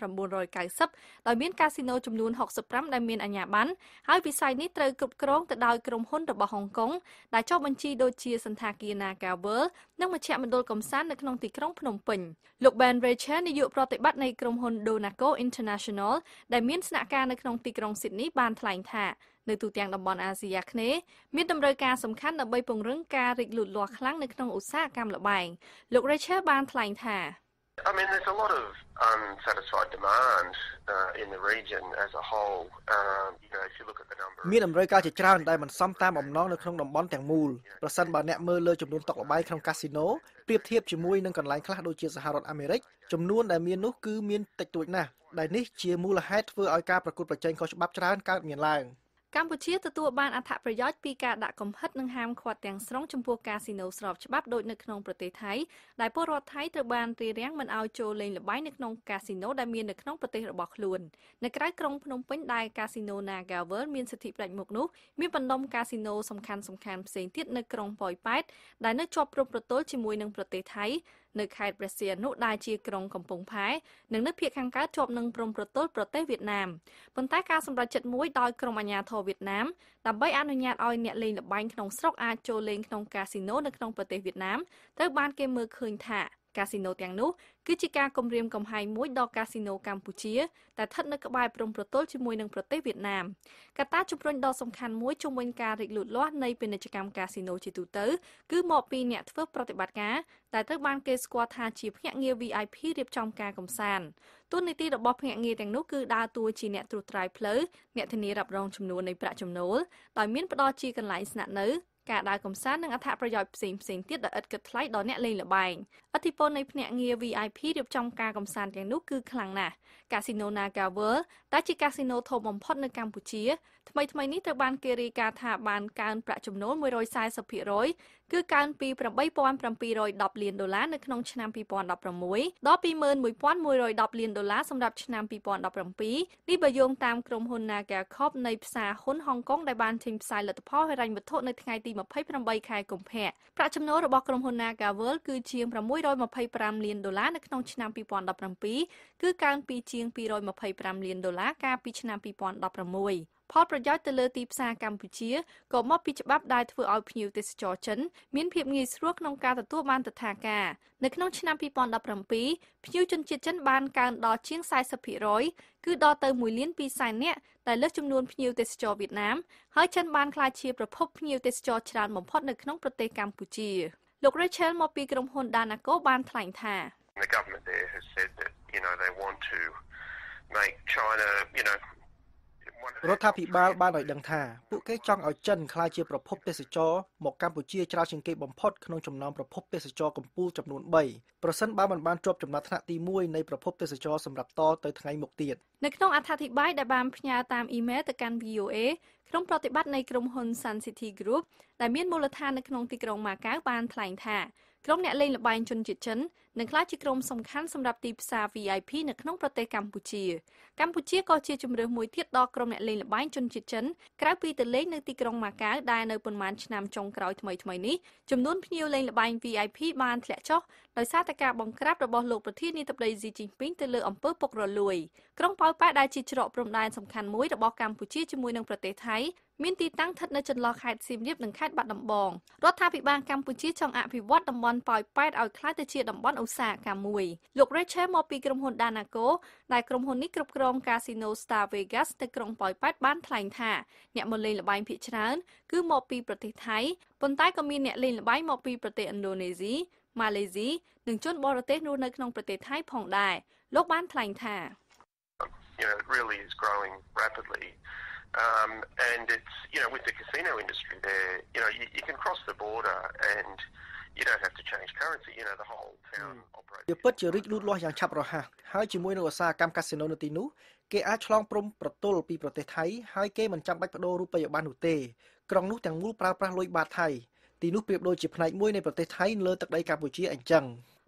1990 ដោយមានកាស៊ីណូចំនួន 65 ដែលមានអាជ្ញាប័ណ្ណហើយវិស័យនេះត្រូវគ្រប់គ្រងទៅដោយក្រុមហ៊ុនរបស់ហុងកុងដែលចុះបញ្ជីដូចជាសន្តាគារ Naga World និងមជ្ឈមណ្ឌលកំសាន្តនៅក្នុងទីក្រុងភ្នំពេញលោក Ben Rachel នាយកប្រតិបត្តិនៃក្រុមហ៊ុន Donaco International ដែលមានស្នាក់ការនៅក្នុងទីក្រុង Sydney បានថ្លែងថានៅទូទាំងតំបន់អាស៊ីអាគ្នេយ៍មានតម្រូវការសំខាន់ដើម្បីពង្រឹងការរីកលូតលាស់ខ្លាំងនៅក្នុងឧស្សាហកម្មល្បែងលោក Rachel បានថ្លែងថា I mean, there's a lot of unsatisfied demand in the region as a whole. If you look at the number. មានតម្រូវការជាច្រើនដែលមិនសមតាមបំណងនៅក្នុងតំបន់ទាំងមូលប្រសិនបើអ្នកមើលលើចំនួនតុល្បែងក្នុងកាស៊ីណូប្រៀបធៀបជាមួយនឹងកន្លែងខ្លះដូចជាសហរដ្ឋអាមេរិកចំនួនដែលមាននោះគឺមានតិចតួចណាស់ដែលនេះជាមូលហេតុធ្វើឲ្យការប្រកួតប្រជែងខុសច្បាប់ច្រើនកើតមានឡើងកម្ពុជាទទួលបានអត្ថប្រយោជន៍ពីការដាក់កំហិតនិងហាមឃាត់ទាំងស្រុងចំពោះកាស៊ីណូស្របច្បាប់ដូចនៅក្នុងប្រទេសថៃដែលពលរដ្ឋថៃត្រូវបានរារាំងមិនឲ្យចូលលេងល្បែងនៅក្នុងកាស៊ីណូដែលមាននៅក្នុងប្រទេសរបស់ខ្លួននៅក្រៅក្រុងភ្នំពេញដែលកាស៊ីណូ Naga World មានសិទ្ធិផ្ដាច់មុខនោះមានបណ្ដុំកាស៊ីណូសំខាន់ៗផ្សេងទៀតនៅក្រុងប៉ោយប៉ែតដែលនៅជាប់ព្រំប្រទល់ជាមួយនឹងប្រទេសថៃនៅខេត្តព្រះសីហនុដែលជាក្រុងកំពង់ផែនិងនៅភាគខាងកើតជាប់នឹងព្រំប្រទល់ប្រទេសវៀតណាមប៉ុន្តែការសម្រេចចិត្តមួយដោយក្រុមអាជ្ញាធរវៀតណាមដើម្បីអនុញ្ញាតឲ្យអ្នកលេងល្បែងក្នុងស្រុកអាចចូលលេងក្នុងកាស៊ីណូនៅក្នុងប្រទេសវៀតណាមត្រូវបានគេមើលឃើញថាកាស៊ីណូទាំងនោះគឺជាការគំរាមកំហែងមួយដល់កាស៊ីណូកម្ពុជាដែលស្ថិតនៅក្បែរព្រំប្រទល់ជាមួយនឹងប្រទេសវៀតណាមកត្តាជំរុញដ៏សំខាន់មួយជំវិញការរីកលូតលាស់នៃពាណិជ្ជកម្មកាស៊ីណូជាទូទៅគឺមកពីអ្នកធ្វើប្រតិបត្តិការដែលត្រូវបានគេស្គាល់ថាជាភ្នាក់ងារ VIP រៀបចំការកម្សាន្តតួនាទីរបស់ភ្នាក់ងារទាំងនោះគឺដើរតួជាអ្នកត្រួសត្រាយផ្លូវអ្នកធានារ៉ាប់រងចំនួននៃប្រាក់ចំណូលដោយមានផ្ដល់ជាកន្លែងស្នាក់នៅការដើរកម្សាន្តនិងអត្ថប្រយោជន៍ផ្សេងៗទៀតដែលឥតគិតថ្លៃដល់អ្នកលេងល្បែងឥទ្ធិពលនៃភ្នាក់ងារ VIP រៀបចំការកម្សាន្តទាំងនោះគឺខ្លាំងណាស់កាស៊ីណូ Naga World ដែលជាកាស៊ីណូធំបំផុតនៅកម្ពុជាថ្មីនេះត្រូវបានគេរាយការណ៍ថាបានកើនប្រាក់ចំណូល 140% គឺកើនពី $8,710 លាននៅក្នុងឆ្នាំ2016ដល់ $21,110 លានសម្រាប់ឆ្នាំ2017នេះបើយោងតាមក្រុមហ៊ុន Naga Corp នៃផ្សារហ៊ុនហុងកុងដែលបានចេញផ្សាយលទ្ធផលហិរញ្ញវត្ថុនៅថ្ងៃទី28 ខែកុម្ភៈប្រាក់ចំណូលរបស់ក្រុមហ៊ុន Naga World គឺជាង$625 លាននៅក្នុងឆ្នាំ2017គឺកើនពីជាង$225 លានកាលពីឆ្នាំ2016ផលប្រយោជន៍ទៅលើទីផ្សារកម្ពុជាក៏មកពីច្បាប់ដែលធ្វើឲ្យភ្ញៀវទេសចរចិនមានភាពងាយស្រួលក្នុងការទទួលបានទិដ្ឋាការនៅក្នុងឆ្នាំ2017ភ្ញៀវជនជាតិចិនបានកើនដល់ជាង 40% គឺដល់ទៅ1.2 លាននាក់ដែលលើសចំនួនភ្ញៀវទេសចរវៀតណាមហើយចិនបានក្លាយជាប្រភពភ្ញៀវទេសចរច្រើនបំផុតនៅក្នុងប្រទេសកម្ពុជាលោក Rachel មកពីក្រុមហ៊ុន Donaco បានថ្លែងថា The government there has said that they want to make China រដ្ឋាភិបាលបានឲ្យដឹងថាពួកគេចង់ឲ្យចិនក្លាយជាប្រភពទេសចរមកកម្ពុជាច្រើនជាងគេបំផុតក្នុងចំណោមប្រភពទេសចរកំពូលចំនួន3ប្រសិនបើមិនបានជាប់ចំណាត់ថ្នាក់ទី1នៃប្រភពទេសចរសម្រាប់តទៅថ្ងៃមុខទៀតនៅក្នុងអត្ថាធិប្បាយដែលបានផ្ញើតាមអ៊ីមែលទៅកាន់ VOA ក្រុមប្រតិបត្តិនៃក្រុមហ៊ុន Sun City Group ដែលមានមូលដ្ឋាននៅក្នុងទីក្រុងម៉ាកាវបានថ្លែងថាក្រុមអ្នកលេងល្បែងជនជាតិចិននឹងក្លាយជាក្រុមសំខាន់សម្រាប់ទីផ្សារ VIP នៅក្នុងប្រទេសកម្ពុជាក៏ជាជម្រើសមួយទៀតដល់ក្រុមអ្នកលេងល្បែងជនជាតិចិនក្រៅពីទៅលេងនៅទីក្រុងម៉ាកាវដែលនៅប៉ុន្មានឆ្នាំចុងក្រោយថ្មីនេះចំនួនភ្ញៀវលេងល្បែង VIP បានធ្លាក់ចុះដោយសារតែការបង្ក្រាបរបស់លោកប្រធានាធិបតីស៊ីជីនពីងទៅលើអំពើពុករលួយក្រុងប៉ោយប៉ែតដែលជាច្រកព្រំដែនសំខាន់មួយរបស់កម្ពុជាជាមួយនឹងប្រទេសថៃមានទីតាំងស្ថិតនៅចន្លោះខេត្តសៀមរាបនិងខេត្តបាត់ដំបងរដ្ឋាភិបាលកម្ពុជាចង់អភិវឌ្ឍតំបន់ប៉ោយប៉ែតឲ្យក្លាយទៅជាតំបន់ឧស្សាហកម្មមួយលោក Rachel មកពីក្រុមហ៊ុន Donaco ដែលក្រុមហ៊ុននេះគ្រប់គ្រងកាស៊ីណូ Star Vegas នៅក្រុងប៉ោយប៉ែតបានថ្លែងថាអ្នកមកលេងល្បែងភាគច្រើនគឺមកពីប្រទេសថៃប៉ុន្តែក៏មានអ្នកលេងល្បែងមកពីប្រទេសឥណ្ឌូនេស៊ីម៉ាឡេស៊ីនិងជនបរទេសរស់នៅក្នុងប្រទេសថៃផងដែរលោកបានថ្លែងថា It really is growing rapidly. And it's, with the casino industry there, you can cross the border and you don't have to change currency, the whole town operates. វាពិតជារីកលូតលាស់យ៉ាងឆាប់រហ័សហើយជាមួយនឹងឧស្សាហកម្មកាស៊ីណូនៅទីនោះគេអាចឆ្លងព្រំប្រទល់ពីប្រទេសថៃហើយគេមិនចាំបាច់ប្តូររូបិយប័ណ្ណនោះទេក្រុងនោះទាំងមូលប្រើប្រាស់លុយបាតថៃទីនោះប្រៀបដូចជាផ្នែកមួយនៃប្រទេសថៃលើទឹកដីកម្ពុជាអញ្ចឹង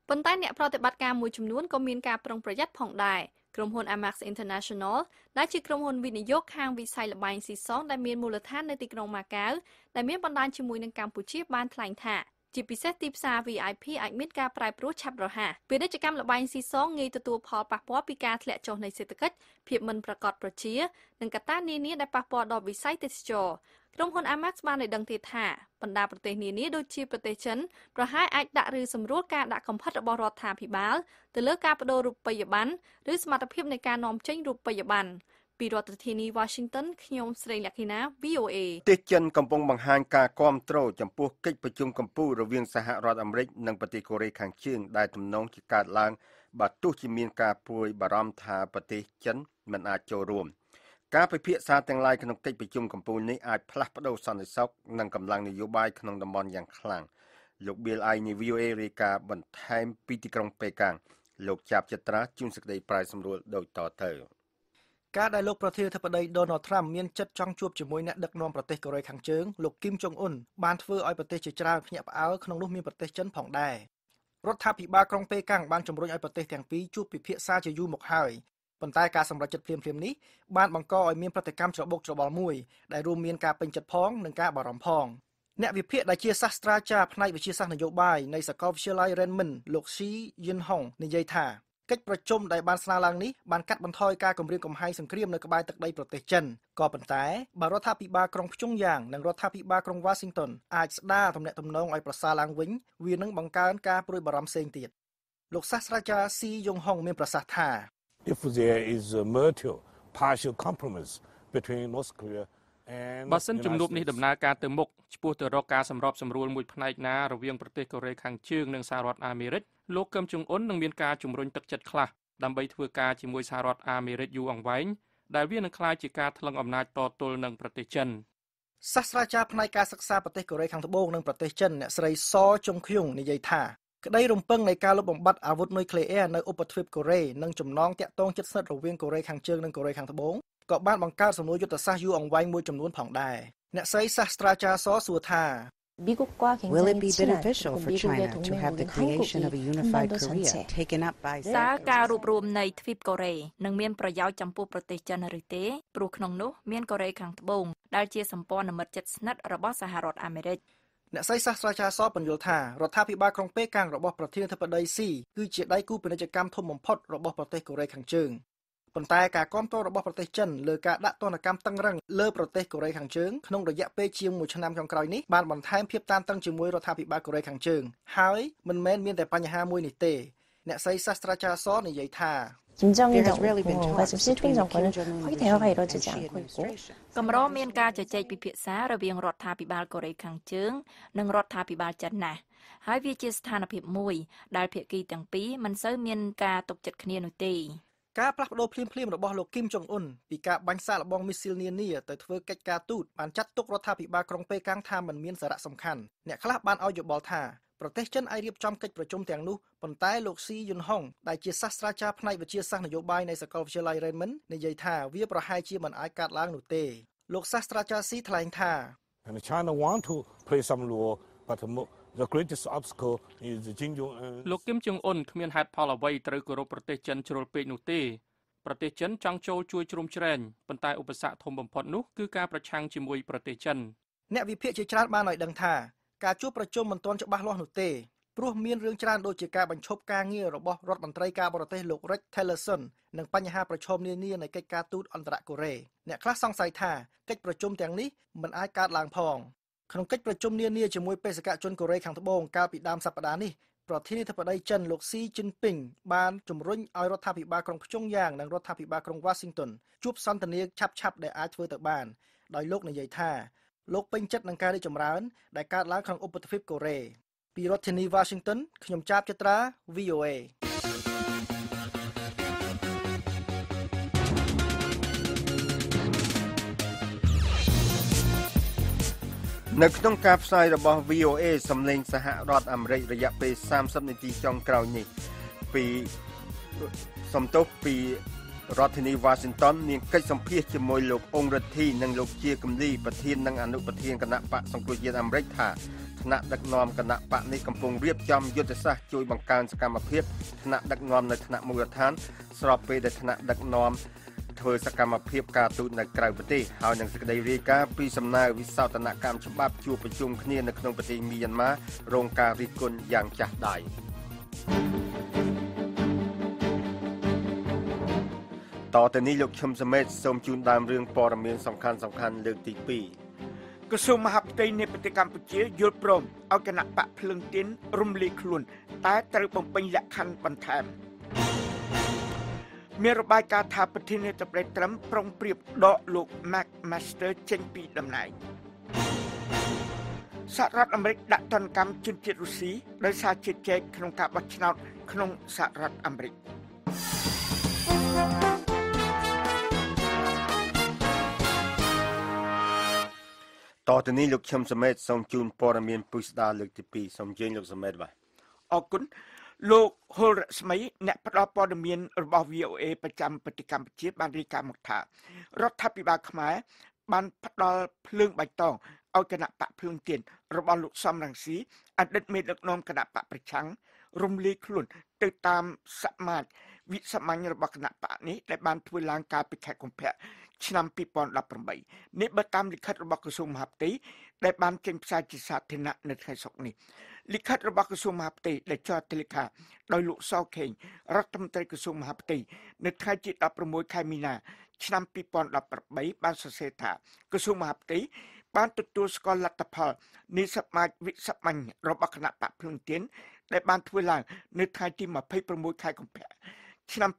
ប៉ុន្តែអ្នកប្រតិបត្តិការមួយចំនួនក៏មានការប្រុងប្រយ័ត្នផងដែរក្រុមហ៊ុន Amax International ដែលជាក្រុមហ៊ុនវិនិយោគខាងវិស័យល្បែងស៊ីសងដែលមានមូលដ្ឋាននៅទីក្រុងម៉ាកាវដែលមានបណ្ដាញជាមួយនឹងកម្ពុជាបានថ្លែងថាជាពិសេសទីផ្សារ VIP អាចមានការប្រែប្រួលឆាប់រហ័សពាណិជ្ជកម្មល្បែងស៊ីសងងាយទទួលផលប៉ះពាល់ពីការធ្លាក់ចុះនៃសេដ្ឋកិច្ចភាពមិនប្រកបប្រជានិងកត្តានានាដែលប៉ះពាល់ដល់វិស័យទេសចរណ៍ក្រុមហ៊ុន Amax បានឲ្យដឹងទៀតថាបណ្ដាប្រទេសនានាដូចជាប្រទេសចិនប្រហែលអាចដាក់ឬសម្រួលការដាក់កំហិតរបស់រដ្ឋាភិបាលទៅលើការបដូររូបិយប័ណ្ណឬសមត្ថភាពនៃការនាំចេញរូបិយប័ណ្ណពីរដ្ឋធានី Washington ខ្ញុំស្រីលក្ខិណា VOA ប្រទេសចិនកំពុងបង្ហាញការគាំទ្រចំពោះកិច្ចប្រជុំកំពូលរវាងសហរដ្ឋអាមេរិកនិងប្រទេសកូរ៉េខាងជើងដែលទំនងជាកើតឡើងបើទោះជាមានការព្រួយបារម្ភថាប្រទេសចិនមិនអាចចូលរួមការពិភាក្សាទាំងឡាយក្នុងកិច្ចប្រជុំកំពូលនេះអាចផ្លាស់ប្ដូរសន្តិសុខនិងកម្លាំងនយោបាយក្នុងតំបន់យ៉ាងខ្លាំងលោក Bill I នៃ VOA រាយការណ៍បន្ថែមពីទីក្រុងប៉េកាំងលោកចាប់ចត្រាជួនសេចក្តីប្រាយសម្រួលដូចតទៅការដែលលោកប្រធានាធិបតី Donald Trump មានចិត្តចង់ជួបជាមួយអ្នកដឹកនាំប្រទេសកូរ៉េខាងជើងលោក Kim Jong Un បានធ្វើឲ្យប្រទេសជាច្រើនភ្ញាក់ផ្អើលក្នុងនោះមានប្រទេសចិនផងដែររដ្ឋាភិបាលក្រុងប៉េកាំងបានជំរុញឲ្យប្រទេសទាំងពីរជួបពិភាក្សាជាយូរមកហើយប៉ុន្តែការសម្រេចចិត្តភ្លាមៗនេះបានបង្កឲ្យមានប្រតិកម្មច្របូកច្របល់មួយដែលរួមមានការពេញចិត្តផងនិងការបារម្ភផងអ្នកវិភាគដែលជាសាស្ត្រាចារ្យផ្នែកវិទ្យាសាស្ត្រនយោបាយនៃសាកលវិទ្យាល័យ Renmin លោក Shi Yun-hong និយាយថាកិច្ចប្រជុំដែលបានស្នើឡើងនេះបានកាត់បន្ថយការគំរាមកំហែងសង្គ្រាមនៅក្បែរទឹកដីប្រទេសចិនក៏ប៉ុន្តែបើរដ្ឋាភិបាលក្រុងភ្យុងយ៉ាងនិងរដ្ឋាភិបាលក្រុង Washington អាចស្ដារទំនាក់ទំនងឲ្យប្រសើរឡើងវិញវានឹងបង្កើនការព្រួយបារម្ភផ្សេងទៀតលោកសាស្ត្រាចារ្យ Shi Yun-hong មានប្រសាសន៍ថា If there is a mutual partial compromise between North Korea and បើសិនជំនួបនេះដំណើរការទៅមុខឆ្ពោះទៅរកការសម្របសម្រួលមួយផ្នែកណារវាងប្រទេសកូរ៉េខាងជើងនិងសហរដ្ឋអាមេរិកលោកកឹមចុងអ៊ុននឹងមានការជំរុញទឹកចិត្តខ្លះដើម្បីធ្វើការជាមួយសហរដ្ឋអាមេរិកយូរអង្វែងដែលវានឹងក្លាយជាការថ្លឹងអំណាចតទល់នឹងប្រទេសចិនសាស្ត្រាចារ្យផ្នែកការសិក្សាប្រទេសកូរ៉េខាងត្បូងនិងប្រទេសចិនអ្នកស្រីសចុងខយុងនិយាយថាក្តីរំពឹងនៃការលុបបំបាត់អាវុធនុយក្លេអ៊ែរនៅឧបទ្វីបកូរ៉េនិងចំណងតាក់ទងជិតស្និទ្ធរវាងកូរ៉េខាងជើងនិងកូរ៉េខាងត្បូងក៏បានបង្កើតសំណួរយុទ្ធសាស្ត្រយូរអង្វែងមួយចំនួនផងដែរអ្នកស្រីសាស្ត្រាចារ្យសួរថា Will it be beneficial for China to have the creation of a unified Korea taken up by តើការរួបរวมនៃទ្វីបកូរ៉េនឹងមានប្រយោជន៍ចំពោះប្រទេសចិនឬទេព្រោះក្នុងនោះមានកូរ៉េខាងត្បូងដែលជាសម្ព័ន្ធមិត្តជិតស្និទ្ធរបស់សហរដ្ឋអាមេរិកអ្នកស្រីសាស្ត្រាចារ្យពន្យល់ថារដ្ឋាភិបាលក្រុងប៉េកាំងរបស់ប្រធានាធិបតីស៊ីគឺជាដៃគូពាណិជ្ជកម្មធំបំផុតរបស់ប្រទេសកូរ៉េខាងជើងប៉ុន្តែការគាំទ្ររបស់ប្រទេសចិនលើការដាក់ទណ្ឌកម្មតឹងរ៉ឹងលើប្រទេសកូរ៉េខាងជើងក្នុងរយៈពេលជាង1ឆ្នាំចុងក្រោយនេះបានបន្ថែមភាពតានតឹងជាមួយរដ្ឋាភិបាលកូរ៉េខាងជើងហើយមិនមែនមានតែបញ្ហាមួយនេះទេអ្នកស្រីសាស្ត្រាចារ្យនិយាយថាកម្រមានការជជែកពិភាក្សារវាងរដ្ឋាភិបាលកូរ៉េខាងជើងនិងរដ្ឋាភិបាលចិនណាស់ហើយវាជាស្ថានភាពមួយដែលភាគីទាំងពីរមិនសូវមានការទុកចិត្តគ្នានោះទេការផ្លាស់ប្ដូរភ្លាមៗរបស់លោកគីមចុងអ៊ុនពីការបាញ់សាកល្បងមីស៊ីលនានាទៅធ្វើកិច្ចការទូតបានចាត់ទុករដ្ឋាភិបាលក្រុងប៉េកាំងថាមិនមានសារៈសំខាន់អ្នកខ្លះបានឲ្យយោបល់ថាប្រទេសចិនអាចរៀបចំកិច្ចប្រជុំទាំងនោះប៉ុន្តែលោកស៊ីយុនហុងដែលជាសាស្ត្រាចារ្យផ្នែកវិទ្យាសាស្ត្រនយោបាយនៃសាកលវិទ្យាល័យ Renmin និយាយថាវាប្រហែលជាមិនអាចកើតឡើងនោះទេលោកសាស្ត្រាចារ្យស៊ីថ្លែងថា China want to play some role but the greatest obstacle is Kim Jong Un លោកគឹមចុងអ៊ុនគ្មានហេតុផលអ្វីត្រូវគោរពប្រទេសចិនជ្រុលពេកនោះទេប្រទេសចិនចង់ចូលជួយជ្រោមជ្រែងប៉ុន្តែឧបសគ្គធំបំផុតនោះគឺការប្រឆាំងជាមួយប្រទេសចិនអ្នកវិភាគជាច្រើនបានឲ្យដឹងថាការជួបប្រជុំមិនទាន់ច្បាស់លាស់នោះទេព្រោះមានរឿងច្រើនដូចជាការបញ្ឈប់ការងាររបស់រដ្ឋមន្ត្រីការបរទេសលោក Rex Tillerson និងបញ្ហាប្រឈមនានានៃកិច្ចការទូតអន្តរកូរ៉េអ្នកខ្លះសង្ស័យថាកិច្ចប្រជុំទាំងនេះមិនអាចកើតឡើងផងក្នុងកិច្ចប្រជុំនានាជាមួយបេសកជនកូរ៉េខាងត្បូងកាលពីដើមសប្តាហ៍នេះប្រធានាធិបតីចិនលោកស៊ីជីនពីងបានជំរុញឲ្យរដ្ឋាភិបាលក្រុងភ្យុងយ៉ាងនិងរដ្ឋាភិបាលក្រុង Washington ជួបសន្ទនាឆាប់ៗដែលអាចធ្វើទៅបានដោយលោកនិយាយថាលោកពេញចិត្តនឹងការរីកចម្រើនដែលកើតឡើងក្នុងឧបទ្វីបកូរ៉េពីរដ្ឋធានី Washington ខ្ញុំចាប់ចត្រា VOA នៅក្នុងការផ្សាយរបស់ VOA សំឡេងសហរដ្ឋអាមេរិករយៈពេល30នាទីចុងក្រោយនេះពីសំទោសពីរដ្ឋធានី Washington មានកិច្ចសម្ភាសជាមួយលោកអ៊ុងរិទ្ធីនិងលោកជាគំលីប្រធាននិងអនុប្រធានគណៈបកសង្គ្រោះជាតិអាមេរិកថាថ្នាក់ដឹកនាំគណៈបកនេះកំពុងរៀបចំយុទ្ធសាស្ត្រជួយបង្កើនសកម្មភាពថ្នាក់ដឹកនាំនៅថ្នាក់មូលដ្ឋានស្របពេលដែលថ្នាក់ដឹកនាំធ្វើសកម្មភាពការទូតនៅក្រៅប្រទេសហើយនឹងសេចក្តីរាយការណ៍ពីសំណើវិសោធនកម្មច្បាប់ជួបប្រជុំគ្នានៅក្នុងប្រទេសមីយ៉ាន់ម៉ារងការរិះគន់យ៉ាងចាស់ដៃតទៅនេះលោកឈឹមសមេតសូមជូនដើមរឿងព័ត៌មានសំខាន់លើកទី2 ក្រសួងមហាផ្ទៃនៃប្រទេសកម្ពុជាយល់ព្រមឲ្យគណៈបកភ្លឹងទៀនរំលាយខ្លួនតែត្រូវបំពេញលក្ខខណ្ឌបន្ថែមមានរបាយការណ៍ថាប្រធានាធិបតីត្រឹមប្រុងប្រៀបដកលោក McMaster ចេញពីតំណែងសហរដ្ឋអាមេរិកដាក់ទណ្ឌកម្មជនជាតិរុស្ស៊ីដោយសារជិតចែកក្នុងការបោះឆ្នោតក្នុងសហរដ្ឋអាមេរិកតទៅនេះលោកឈឹមសមេតសូមជូនព័ត៌មានពុស្ដាលើកទី2សូមជើញលោកសមេតបាទអរគុណលោកហុលរស្មីអ្នកផ្ដល់ព័ត៌មានរបស់ VOA ប្រចាំប្រទេសកម្ពុជាបានរាយការណ៍មកថារដ្ឋាភិបាលខ្មែរបានផ្ដល់ភ្លើងបៃតងឲ្យគណៈបកភ្លើងទៀនរបស់លោកសំរងស៊ីអតីតមេដឹកនាំគណៈបកប្រឆាំងរំលាយខ្លួនទៅតាមសមាជវិសាមញ្ញរបស់គណៈបកនេះដែលបានធ្វើឡើងកាលពីខែកុម្ភៈឆ្នាំ2018នេះបើតាមលិខិតរបស់ក្រសួងមហាផ្ទៃដែលបានចេញផ្សាយជាសាធារណៈនៅថ្ងៃសុក្រនេះលិខិតរបស់ក្រសួងមហាផ្ទៃដែលចុះហត្ថលេខាដោយលោកសខេងរដ្ឋមន្ត្រីក្រសួងមហាផ្ទៃនៅថ្ងៃទី16ខែមីនាឆ្នាំ2018បានសរសេរថាក្រសួងមហាផ្ទៃបានទទួលស្គាល់លទ្ធផលនៃសមាជវិសាមញ្ញរបស់គណៈបកភ្លើងទៀនដែលបានធ្វើឡើងនៅថ្ងៃទី26ខែកុម្ភៈឆ្នាំ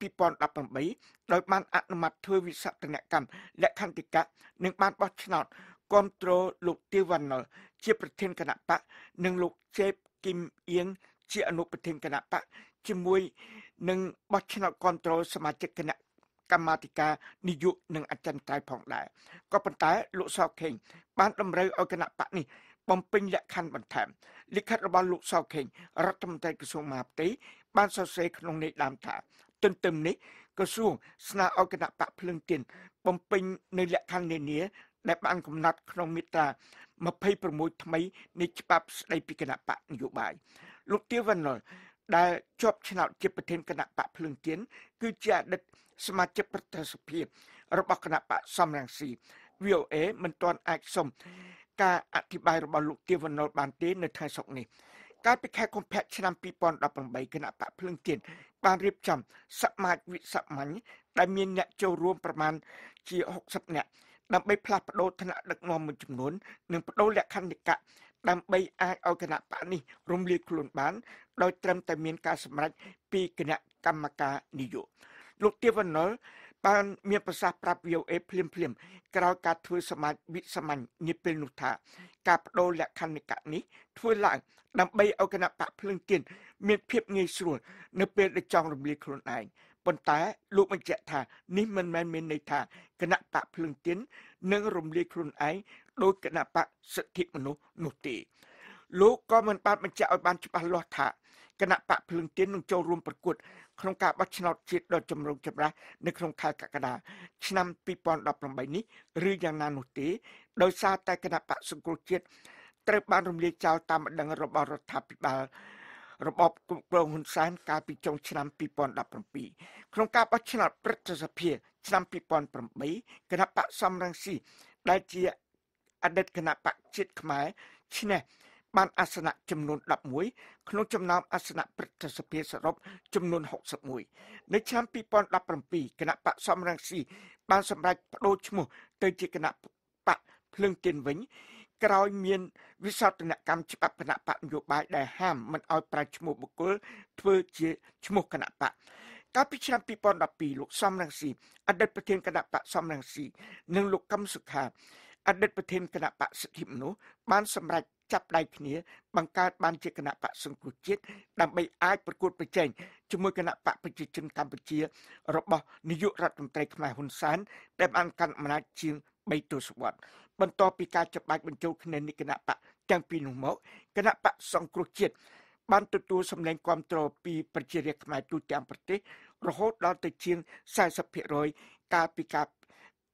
2018ដោយបានអនុម័តធ្វើវិសោធនកម្មលក្ខន្តិកៈនិងបានបោះឆ្នោតគាំទ្រលោកទាវ៉ាណុលជាប្រធានគណៈបកនិងលោកជេបគីមអៀងជាអនុប្រធានគណៈបកជាមួយនឹងបោះឆ្នោតគាំទ្រសមាជិកគណៈកម្មាធិការនយោបាយនិងអចិន្ត្រៃយ៍ផងដែរក៏ប៉ុន្តែលោកសខេងបានតម្រូវឲ្យគណៈបកនេះបំពេញលក្ខខណ្ឌបន្ថែមលិខិតរបស់លោកសខេងរដ្ឋមន្ត្រីក្រសួងមហាផ្ទៃបានសរសេរក្នុងន័យដើមថាទន្ទឹមនេះក្រសួងស្នើឲ្យគណៈបកភ្លើងទៀនបំពេញនៅលក្ខខណ្ឌនានាដែលបានកំណត់ក្នុងមាត្រា26ថ្មីនៃច្បាប់ស្តីពីគណៈបកនយោបាយលោកទាវ៉ាណុលដែលជាប់ឆ្នោតជាប្រធានគណៈបកភ្លើងទៀនគឺជាអតីតសមាជិកប្រតិសភារបស់គណៈបកសំរងស៊ី VOA មិនទាន់អាចសុំការអធិប្បាយរបស់លោកទាវ៉ាណុលបានទេនៅថ្ងៃសុក្រនេះកាលពីខែកុម្ភៈឆ្នាំ2018គណៈបកភ្លើងទៀនបានរៀបចំសមាជវិសាមញ្ញដែលមានអ្នកចូលរួមប្រមាណជា60នាក់ដើម្បីផ្លាស់ប្ដូរឋានៈដឹកនាំមួយចំនួននិងបដូរលក្ខន្តិកៈដើម្បីអាចឲ្យគណៈបកនេះរំលាយខ្លួនបានដោយត្រឹមតែមានការសម្រេចពីគណៈកម្មការនយោបាយលោកទាវ៉ាណុលបានមានប្រសាសន៍ប្រាប់ VOA ភ្លាមក្រោយការធ្វើសមាជវិសាមញ្ញនាពេលនោះថាការបដូរលក្ខន្តិកៈនេះធ្វើឡើងដើម្បីឲ្យគណៈបកភ្លើងទៀនមានភាពងាយស្រួលនៅពេលដែលចង់រំលាយខ្លួនឯងប៉ុន្តែលោកបញ្ជាក់ថានេះមិនមែនមានន័យថាគណៈបកភ្លើងទៀននឹងរំលាយខ្លួនឯងដោយគណៈបកសិទ្ធិមនុស្សនោះទេលោកក៏មិនបានបញ្ជាក់ឲ្យបានច្បាស់លាស់ថាគណៈបកភ្លើងទៀននឹងចូលរួមប្រកួតក្នុងការបោះឆ្នោតជាតិដ៏ចម្រូងចម្រាសនៅក្នុងខែកក្កដាឆ្នាំ2018នេះឬយ៉ាងណានោះទេដោយសារតែគណៈបកសង្គ្រោះជាតិត្រូវបានរំលាយចោលតាមបណ្ដឹងរបស់រដ្ឋាភិបាលរបបគ្រប់គ្រងហ៊ុនសែនកាលពីចុងឆ្នាំ2017ក្នុងការបោះឆ្នោតព្រឹទ្ធសភាឆ្នាំ2008គណៈបកសំរងស៊ីដែលជាអតីតគណៈបកជាតិខ្មែរឈ្នះបានអាសនៈចំនួន11ក្នុងចំណោមអាសនៈព្រឹទ្ធសភាសរុបចំនួន61នៅឆ្នាំ2017គណៈបកសំរងស៊ីបានសម្រេចបដូរឈ្មោះទៅជាគណៈបកភ្លើងទៀនវិញក្រោយមានវិសោធនកម្មច្បាប់គណៈបកនយោបាយដែលហាមមិនឲ្យប្រើឈ្មោះបុគ្គលធ្វើជាឈ្មោះគណៈបកកាលពីឆ្នាំ2012លោកសំរងស៊ីអតីតប្រធានគណៈបកសំរងស៊ីនិងលោកកឹមសុខាអតីតប្រធានគណៈបកសិទ្ធិមនុស្សបានសម្រេចចាប់ដៃគ្នាបង្កើតបានជាគណៈបកសង្គ្រោះជាតិដើម្បីអាចប្រកួតប្រជែងជាមួយគណៈបកប្រជាជនកម្ពុជារបស់នាយករដ្ឋមន្ត្រីខ្មែរហ៊ុនសែនដែលបានកាន់អំណាចជាង3ទសវត្សរ៍បន្ទាប់ពីការចាប់បាច់បញ្ចូលគ្នានៃគណៈបកទាំងពីរនោះមកគណៈបកសង្គ្រោះជាតិបានទទួលសម្លេងគាំទ្រពីប្រជារាស្ត្រខ្មែរទូទាំងប្រទេសរហូតដល់ទៅជាង 40% កាលពីកា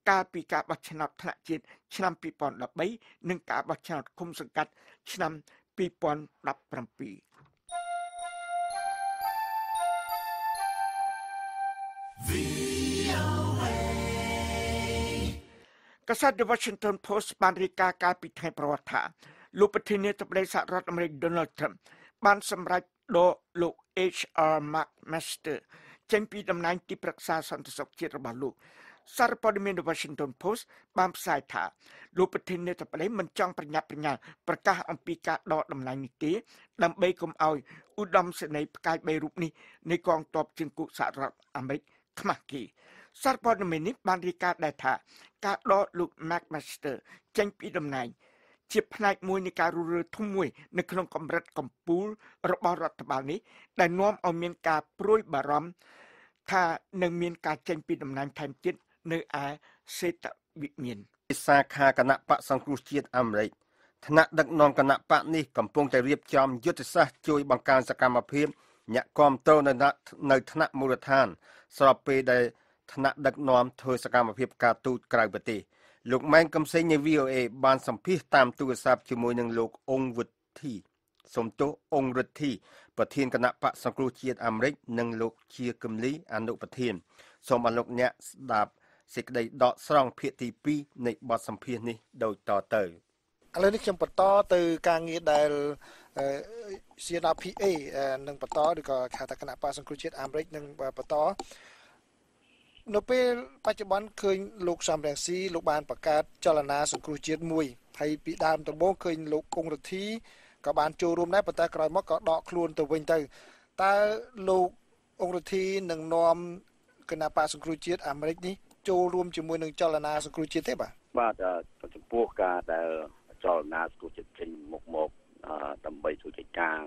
របោះឆ្នោតថ្នាក់ជាតិឆ្នាំ2013និងការបោះឆ្នោតឃុំសង្កាត់ឆ្នាំកាសែត The Washington Post បានរាយការណ៍កាលពីថ្ងៃប្រវត្តិថាលោកប្រធានាធិបតីសហរដ្ឋអាមេរិក Donald Trump បានសម្រេចដកលោក H.R. McMaster ចេញពីតំណែងទីប្រឹក្សាសន្តិសុខជាតិរបស់លោកសារព័ត៌មាន The Washington Post បានផ្សាយថាលោកប្រធានាធិបតីមិនចង់ប្រញាប់ប្រញាល់ប្រកាសអំពីការដកតំណែងនេះទេដើម្បីកុំឲ្យឧត្តមសេនីយ៍ផ្កាយ3រូបនេះនៃកងទ័ពជើងគោកសហរដ្ឋអាមេរិកខ្មាស់គេសារព័ត៌មាននេះបានរាយការណ៍ដែរថាការដកលោក McMaster ចេញពីតំណែងជាផ្នែកមួយនៃការរុះរើធំមួយនៅក្នុងកម្រិតកំពូលរបស់រដ្ឋបាលនេះដែលនាំឲ្យមានការព្រួយបារម្ភថានឹងមានការចេញពីតំណែងថែមទៀតនៅឯសេតវិមានសាខាគណៈបកសង្គ្រោះជាតិអាមេរិកថ្នាក់ដឹកនាំគណៈបកនេះកំពុងតែរៀបចំយុទ្ធសាស្ត្រជួយបង្កើនសកម្មភាពអ្នកគាំទ្រនៅថ្នាក់មូលដ្ឋានស្របពេលដែលថ្នាក់ដឹកនាំធ្វើសកម្មភាពការទូតក្រៅប្រទេសលោកម៉ែនកំសែងនៃ VOA បានសម្ភាសន៍តាមទូរស័ព្ទជាមួយនឹងលោកអង្គវិធីអង្គរិទ្ធីប្រធានគណៈបកសង្គ្រោះជាតិអាមេរិកនិងលោកជាគំលីអនុប្រធានសូមអរលោកអ្នកស្ដាប់សេចក្តីដកស្រង់ភាគទី2នៃបទសម្ភាសន៍នេះដូចតទៅឥឡូវនេះខ្ញុំបន្តទៅការងារដែល CNRPA នឹងបន្តឬក៏ហៅថាគណៈបកសង្គ្រោះជាតិអាមេរិកនឹងបន្តនៅពេលបច្ចុប្បន្នឃើញលោកសំរងស៊ីលោកបានបង្កើតចលនាសង្គ្រោះជាតិមួយហើយពីដើមដំបូងឃើញលោកអង្គរិទ្ធីក៏បានចូលរួមដែរប៉ុន្តែក្រោយមកក៏ដកខ្លួនទៅវិញទៅតើលោកអង្គរិទ្ធីនឹងនាំគណៈបកសង្គ្រោះជាតិអាមេរិកនេះចូលរួមជាមួយនឹងចលនាសង្គ្រោះជាតិទេបាទចំពោះការដែលចលនាសង្គ្រោះជាតិចេញមកដើម្បីជួយកិច្ចការ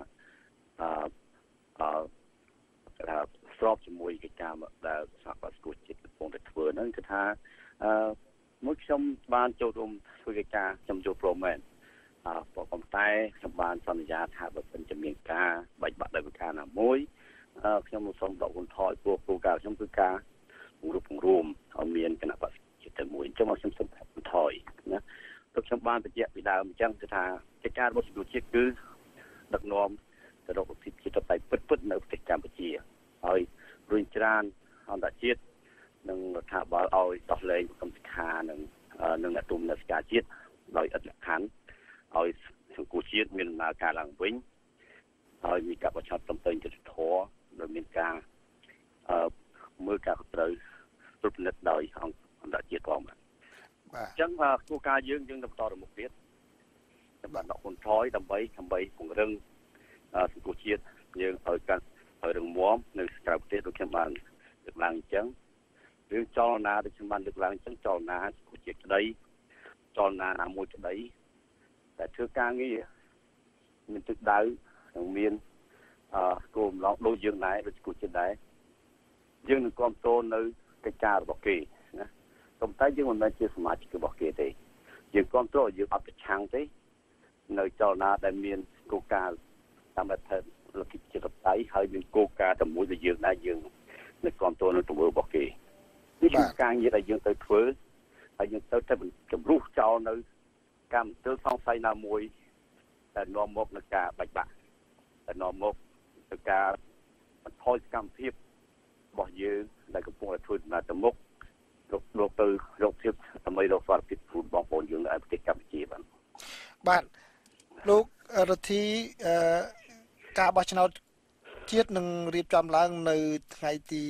ស្របជាមួយកិច្ចការដែលសហព័ន្ធសង្គ្រោះជាតិកំពុងតែធ្វើហ្នឹងគឺថាមួយខ្ញុំបានចូលរួមធ្វើកិច្ចការខ្ញុំចូលព្រមមែនប៉ុន្តែខ្ញុំបានសន្យាថាបើមិនមានការបែកបាក់ដោយប្រការណាមួយខ្ញុំសូមដកហូតថយព្រោះគោលការណ៍ខ្ញុំគឺការពង្រួមឲ្យមានគណៈបក្សជាតិតែមួយអញ្ចឹងខ្ញុំសូមថយណាព្រោះខ្ញុំបានបញ្ជាក់ពីដើមអញ្ចឹងគឺថាកិច្ចការរបស់សង្គ្រោះជាតិគឺដឹកនាំទៅរកសិទ្ធិជាតិបៃពិតនៅប្រទេសកម្ពុជាហើយរុញច្រានអន្តរជាតិនិងរដ្ឋាភិបាលឲ្យដោះលែងកម្មសិក្ខានិងអ្នកទុំនស្ការជាតិដោយឥតលក្ខខណ្ឌឲ្យសង្គមជាតិមានដំណើរការឡើងវិញហើយមានការបោះឆ្នោតត្រឹមត្រូវយុត្តិធម៌ដោយមានការមើលការត្រូវត្រួតពិនិត្យដោយអន្តរជាតិផងបាទអញ្ចឹងគោលការណ៍យើងបន្តទៅមុខទៀតសម្រាប់ដកហ៊ុនថយដើម្បីពង្រឹងសង្គមជាតិយើងឲ្យរឹងមាំនៅក្រៅប្រទេសដូចខ្ញុំបានលើកឡើងអញ្ចឹងរឿងចលនាដូចខ្ញុំបានលើកឡើងអញ្ចឹងចលនាសង្គមជាតិក្តីចលនាណាមួយក្តីតែធ្វើការងារមានទឹកដៅនិងមានគោលបំណងដូចយើងដែរដូចសង្គមជាតិដែរយើងនឹងគ្រប់គ្រងនៅកិច្ចការរបស់គេណាប៉ុន្តែយើងមិនមែនជាសមាជិករបស់គេទេយើងគ្រប់គ្រងយើងអត់ប្រឆាំងទេនៅចលនាដែលមានគោលការណ៍តាមរដ្ឋធម្មនុញ្ញលទ្ធិជាតិបៃហើយមានគោលការណ៍តែមួយដែលយើងដែរយើងនៅគ្រប់គ្រងនៅទង្វើរបស់គេនេះគឺការងារដែលយើងទៅធ្វើហើយយើងទៅតែជំរុះចោលនៅការមន្ទិលសង្ស័យណាមួយដែលនាំមកនឹងការបែកបាក់ដែលនាំមកទៅការបន្ថយសកម្មភាពរបស់យើងដែលកំពុងតែធ្វើដំណើរទៅមុខលោកទៅរកភាពដើម្បីរកសន្តិភាពជូនបងប្អូនយើងនៅប្រទេសកម្ពុជាបាទលោករដ្ឋីការបោះឆ្នោតជាតិនឹងរៀបចំឡើងនៅថ្ងៃទី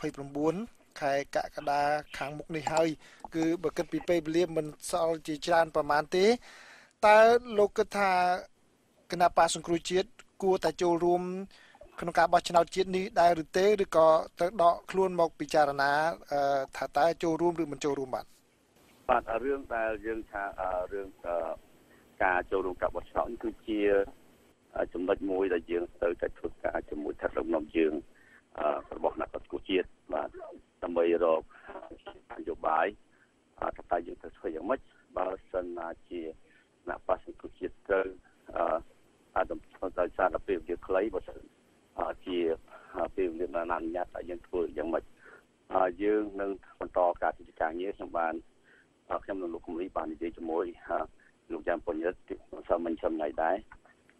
29ខែកក្កដាខាងមុខនេះហើយគឺបើគិតពីពេលវេលាមិនសល់ជាច្រើនប្រហែលទេតើលោកគិតថាគណៈបកសង្គ្រោះជាតិគួរតែចូលរួមក្នុងការបោះឆ្នោតជាតិនេះដែរឬទេឬក៏ទៅដកខ្លួនមកពិចារណាថាតើចូលរួមឬមិនចូលរួមបាទរឿងដែលយើងថារឿងការចូលរួមការបោះឆ្នោតគឺជាចំណុចមួយដែលយើងទៅតែធ្វើការជាមួយថ្នាក់ដឹកនាំយើងរបស់គណៈបក្សសង្គ្រោះជាតិបាទដើម្បីរកនយោបាយថាតើយើងត្រូវធ្វើយ៉ាងម៉េចបើសិនណាជាគណៈបក្សសង្គ្រោះជាតិត្រូវដោយសារតែពេលវេលាខ្លីបើសិនជាពេលវេលាបានអនុញ្ញាតឲ្យយើងធ្វើយ៉ាងម៉េចយើងនឹងបន្តការធ្វើការងារខ្ញុំនិងលោកគំលីបាននិយាយជាមួយលោកចាំពញ្ញរិទ្ធសមមិញថ្ងៃដែរ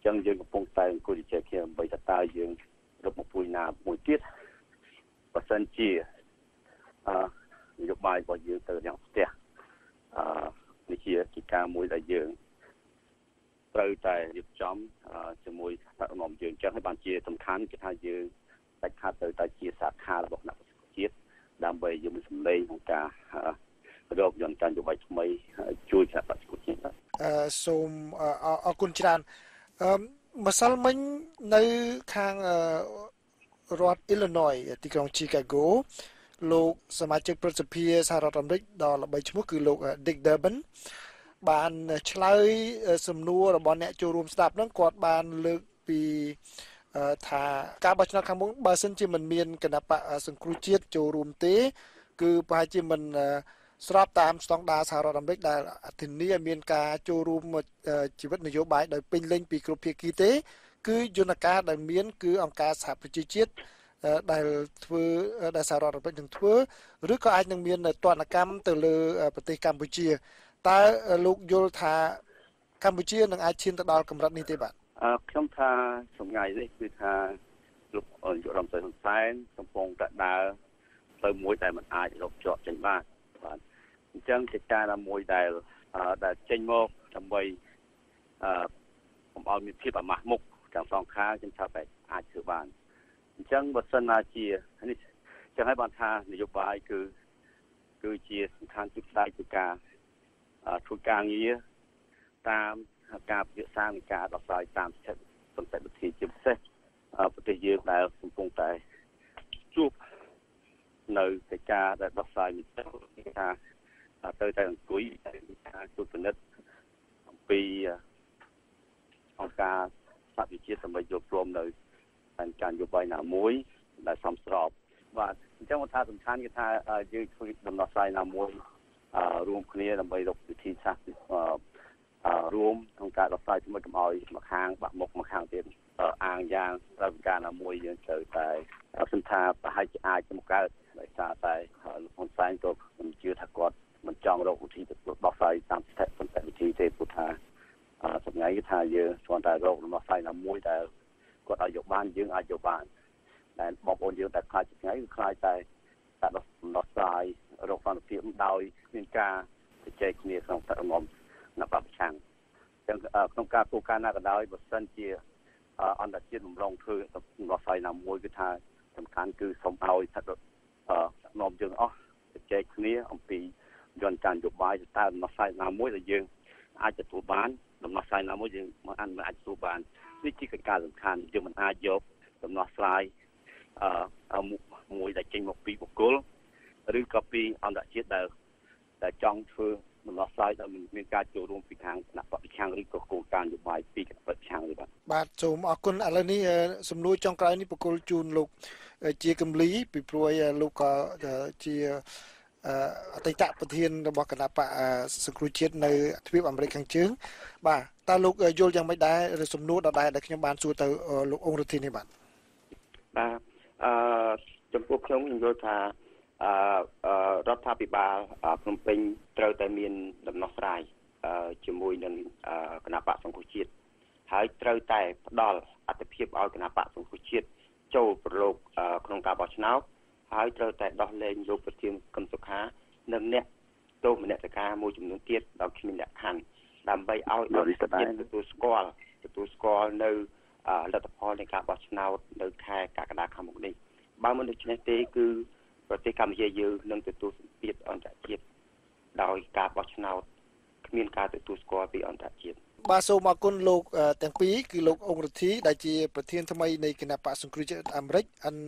ចឹងយើងកំពុងតែអង្គុយជជែកគ្នាដើម្បីតើយើងរកមកពួយណាមួយទៀតបើសិនជានយោបាយរបស់យើងទៅយ៉ាងផ្ទះនេះជាកិច្ចការមួយដែលយើងត្រូវតែរៀបចំជាមួយថ្នាក់ដឹកនាំយើងចឹងហើយបានជាសំខាន់គឺថាយើងដាច់ខាតទៅតែជាសាខារបស់គណៈបក្សជាតិដើម្បីយើងមានសម្លេងក្នុងការរកយន្តការនយោបាយថ្មីជួយគណៈបក្សជាតិសូមអរគុណច្រើនម្សិលមិញនៅខាងរដ្ឋ Illinois ទីក្រុង Chicago លោកសមាជិកព្រឹទ្ធសភាសហរដ្ឋអាមេរិកដ៏ល្បីឈ្មោះគឺលោក Dick Durbin បានឆ្លើយសំណួររបស់អ្នកចូលរួមស្ដាប់ហ្នឹងគាត់បានលើកពីថាការបោះឆ្នោតខាងមុខបើសិនជាមិនមានគណៈបកសង្គ្រោះជាតិចូលរួមទេគឺប្រហែលជាមិនស្របតាមស្តង់ដារសហរដ្ឋអាមេរិកដែលធានាឲ្យមានការចូលរួមជីវិតនយោបាយដោយពេញលេញពីគ្រប់ភាគីទេគឺយន្តការដែលមានគឺអង្គការសហប្រជាជាតិដែលធ្វើដែលសហរដ្ឋអាមេរិកនឹងធ្វើឬក៏អាចនឹងមានទណ្ឌកម្មទៅលើប្រទេសកម្ពុជាតើលោកយល់ថាកម្ពុជានឹងអាចឈានទៅដល់កម្រិតនេះទេបាទខ្ញុំថាសម្ងាយនេះគឺថាលោកនាយករដ្ឋមន្ត្រីហ៊ុនសែនកំពុងតែដើរទៅមួយដែលមិនអាចរកជាប់ចេញបានបាទអញ្ចឹងកិច្ចការណាមួយដែលចេញមកដើម្បីកុំឲ្យមានភាពអាម៉ាស់មុខទាំងសងខាងខ្ញុំថាបែបអាចធ្វើបានអញ្ចឹងបើសិនណាជានេះចឹងហើយបានថានយោបាយគឺជាសំខាន់ទីផ្សារនៃការធ្វើការងារតាមការពិភាក្សានៃការដោះស្រាយតាមសន្តិវិធីជាពិសេសប្រទេសយើងដែលកំពុងតែជួបនៅកិច្ចការដែលដោះស្រាយនេះថាទៅតែអង្គុយការជួបពិនិត្យអំពីអង្គការសហវិជាតិដើម្បីយកព្រមនៅការនយោបាយណាមួយដែលសមស្របបាទអញ្ចឹងថាសំខាន់គឺថាយើងធ្វើដំណោះស្រាយណាមួយរួមគ្នាដើម្បីរកវិធីសាស្ត្ររួមក្នុងការដោះស្រាយជាមួយកុំឲ្យមកខាងបាក់មុខមកខាងទៀតអាងយ៉ាងត្រូវការណាមួយយើងត្រូវតែសន្តាប្រហែលជាអាចមកកើតដោយសារតែលោកហ៊ុនសែនក៏មិនជឿថាគាត់មិនចង់រកវិធីដោះស្រាយតាមសន្តិវិធីទេព្រោះថាសម្ងាយគឺថាយើងគ្រាន់តែរកដំណោះស្រាយណាមួយដែលគាត់ឲ្យយកបានយើងអាចយកបានតែបងប្អូនយើងតែខ្លាចថ្ងៃគឺខ្លាចតែដំណោះស្រាយរកសន្តិភាពដោយមានការជជែកគ្នាក្នុងទឹកងំនៅបបឆាំងចឹងក្នុងការគោលការណ៍ណាក៏ដោយបើសិនជាអន្តរជាតិបំរុងធ្វើដំណោះស្រាយណាមួយគឺថាសំខាន់គឺសូមឲ្យថានាំយើងអស់ជជែកគ្នាអំពីយន្តការនយោបាយតើដំណោះស្រាយណាមួយដែលយើងអាចទទួលបានដំណោះស្រាយណាមួយយើងមិនអាចទទួលបាននេះជាកិច្ចការសំខាន់យើងមិនអាចយកដំណោះស្រាយមួយដែលចេញមកពីបុគ្គលឬក៏ពីអន្តរជាតិដែលចង់ធ្វើដំណោះស្រាយដែលមានការចូលរួមពីខាងគណៈបព្វឆាំងឬក៏គោលការណ៍នយោបាយពីគណៈបព្វឆាំងទេបាទសូមអរគុណឥឡូវនេះសំណួរចុងក្រោយនេះបកគលជូនលោកជាកំលីពីព្រោះលោកក៏ជាអតីតប្រធានរបស់គណៈបកសង្គ្រោះជាតិនៅទ្វីបអាមេរិកខាងជើងបាទតើលោកយល់យ៉ាងម៉េចដែរសំណួរដដែលដែលខ្ញុំបានសួរទៅលោកអង្គរដ្ឋាភិបាលបាទចំពោះខ្ញុំយល់ថារដ្ឋាភិបាលភ្នំពេញត្រូវតែមានដំណោះស្រាយជាមួយនឹងគណៈបកសង្គ្រោះជាតិហើយត្រូវតែផ្ដល់អត្ថប្រយោជន៍ឲ្យគណៈបកសង្គ្រោះជាតិចូលប្រឡូកក្នុងការបោះឆ្នោតហើយត្រូវតែដោះលែងលោកប្រធានកឹមសុខានិងអ្នកទោសមនសិការមួយចំនួនទៀតដោយគ្មានលក្ខខណ្ឌដើម្បីឲ្យអន្តរជាតិទទួលស្គាល់នៅលទ្ធផលនៃការបោះឆ្នោតនៅខែកក្កដាខាងមុខនេះបើមិនដូច្នេះទេគឺប្រទេសកម្ពុជាយើងនឹងទទួលសម្ពាធអន្តរជាតិដោយការបោះឆ្នោតគ្មានការទទួលស្គាល់ពីអន្តរជាតិបាទសូមអរគុណលោកទាំងពីរគឺលោកអង្គរដ្ឋាដែលជាប្រធានថ្មីនៃគណៈបក្សសង្គ្រោះជាតិអាមេរិក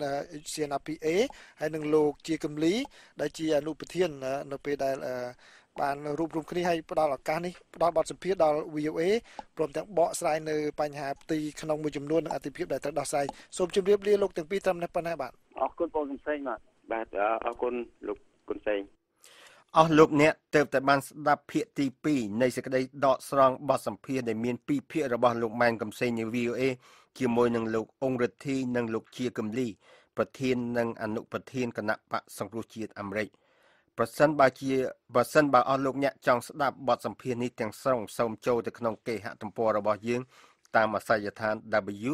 NCNRPA ហើយនិងលោកជាកំលីដែលជាអនុប្រធាននៅពេលដែលបានរួបរวมគ្នាឲ្យផ្ដល់ឱកាសនេះផ្ដល់បទសម្ភាសន៍ដល់ VOA ព្រមទាំងបកស្រាយនៅបញ្ហាផ្ទៃក្នុងមួយចំនួននិងអតិភិបដែលត្រូវដោះស្រាយសូមជម្រាបលាលោកទាំងពីរត្រឹមនេះប៉ុណ្ណាបាទអរគុណបងសំសេងបាទអរគុណលោកគុណសេងអស់លោកអ្នកទើបតែបានស្ដាប់ភាគទី2នៃសេចក្តីដកស្រង់បទសម្ភាសន៍ដែលមាន2ភាគរបស់លោកម៉ែនកំសែងនៃ VOA ជាមួយនឹងលោកអង្គរដ្ឋានិងលោកជាកំលីប្រធាននិងអនុប្រធានគណៈបក្សសង្គ្រោះជាតិអាមេរិកប្រសិនបើអស់លោកអ្នកចង់ស្ដាប់បទសម្ភាសន៍នេះទាំងស្រុងសូមចូលទៅក្នុងគេហទំព័ររបស់យើងតាមអាសយដ្ឋាន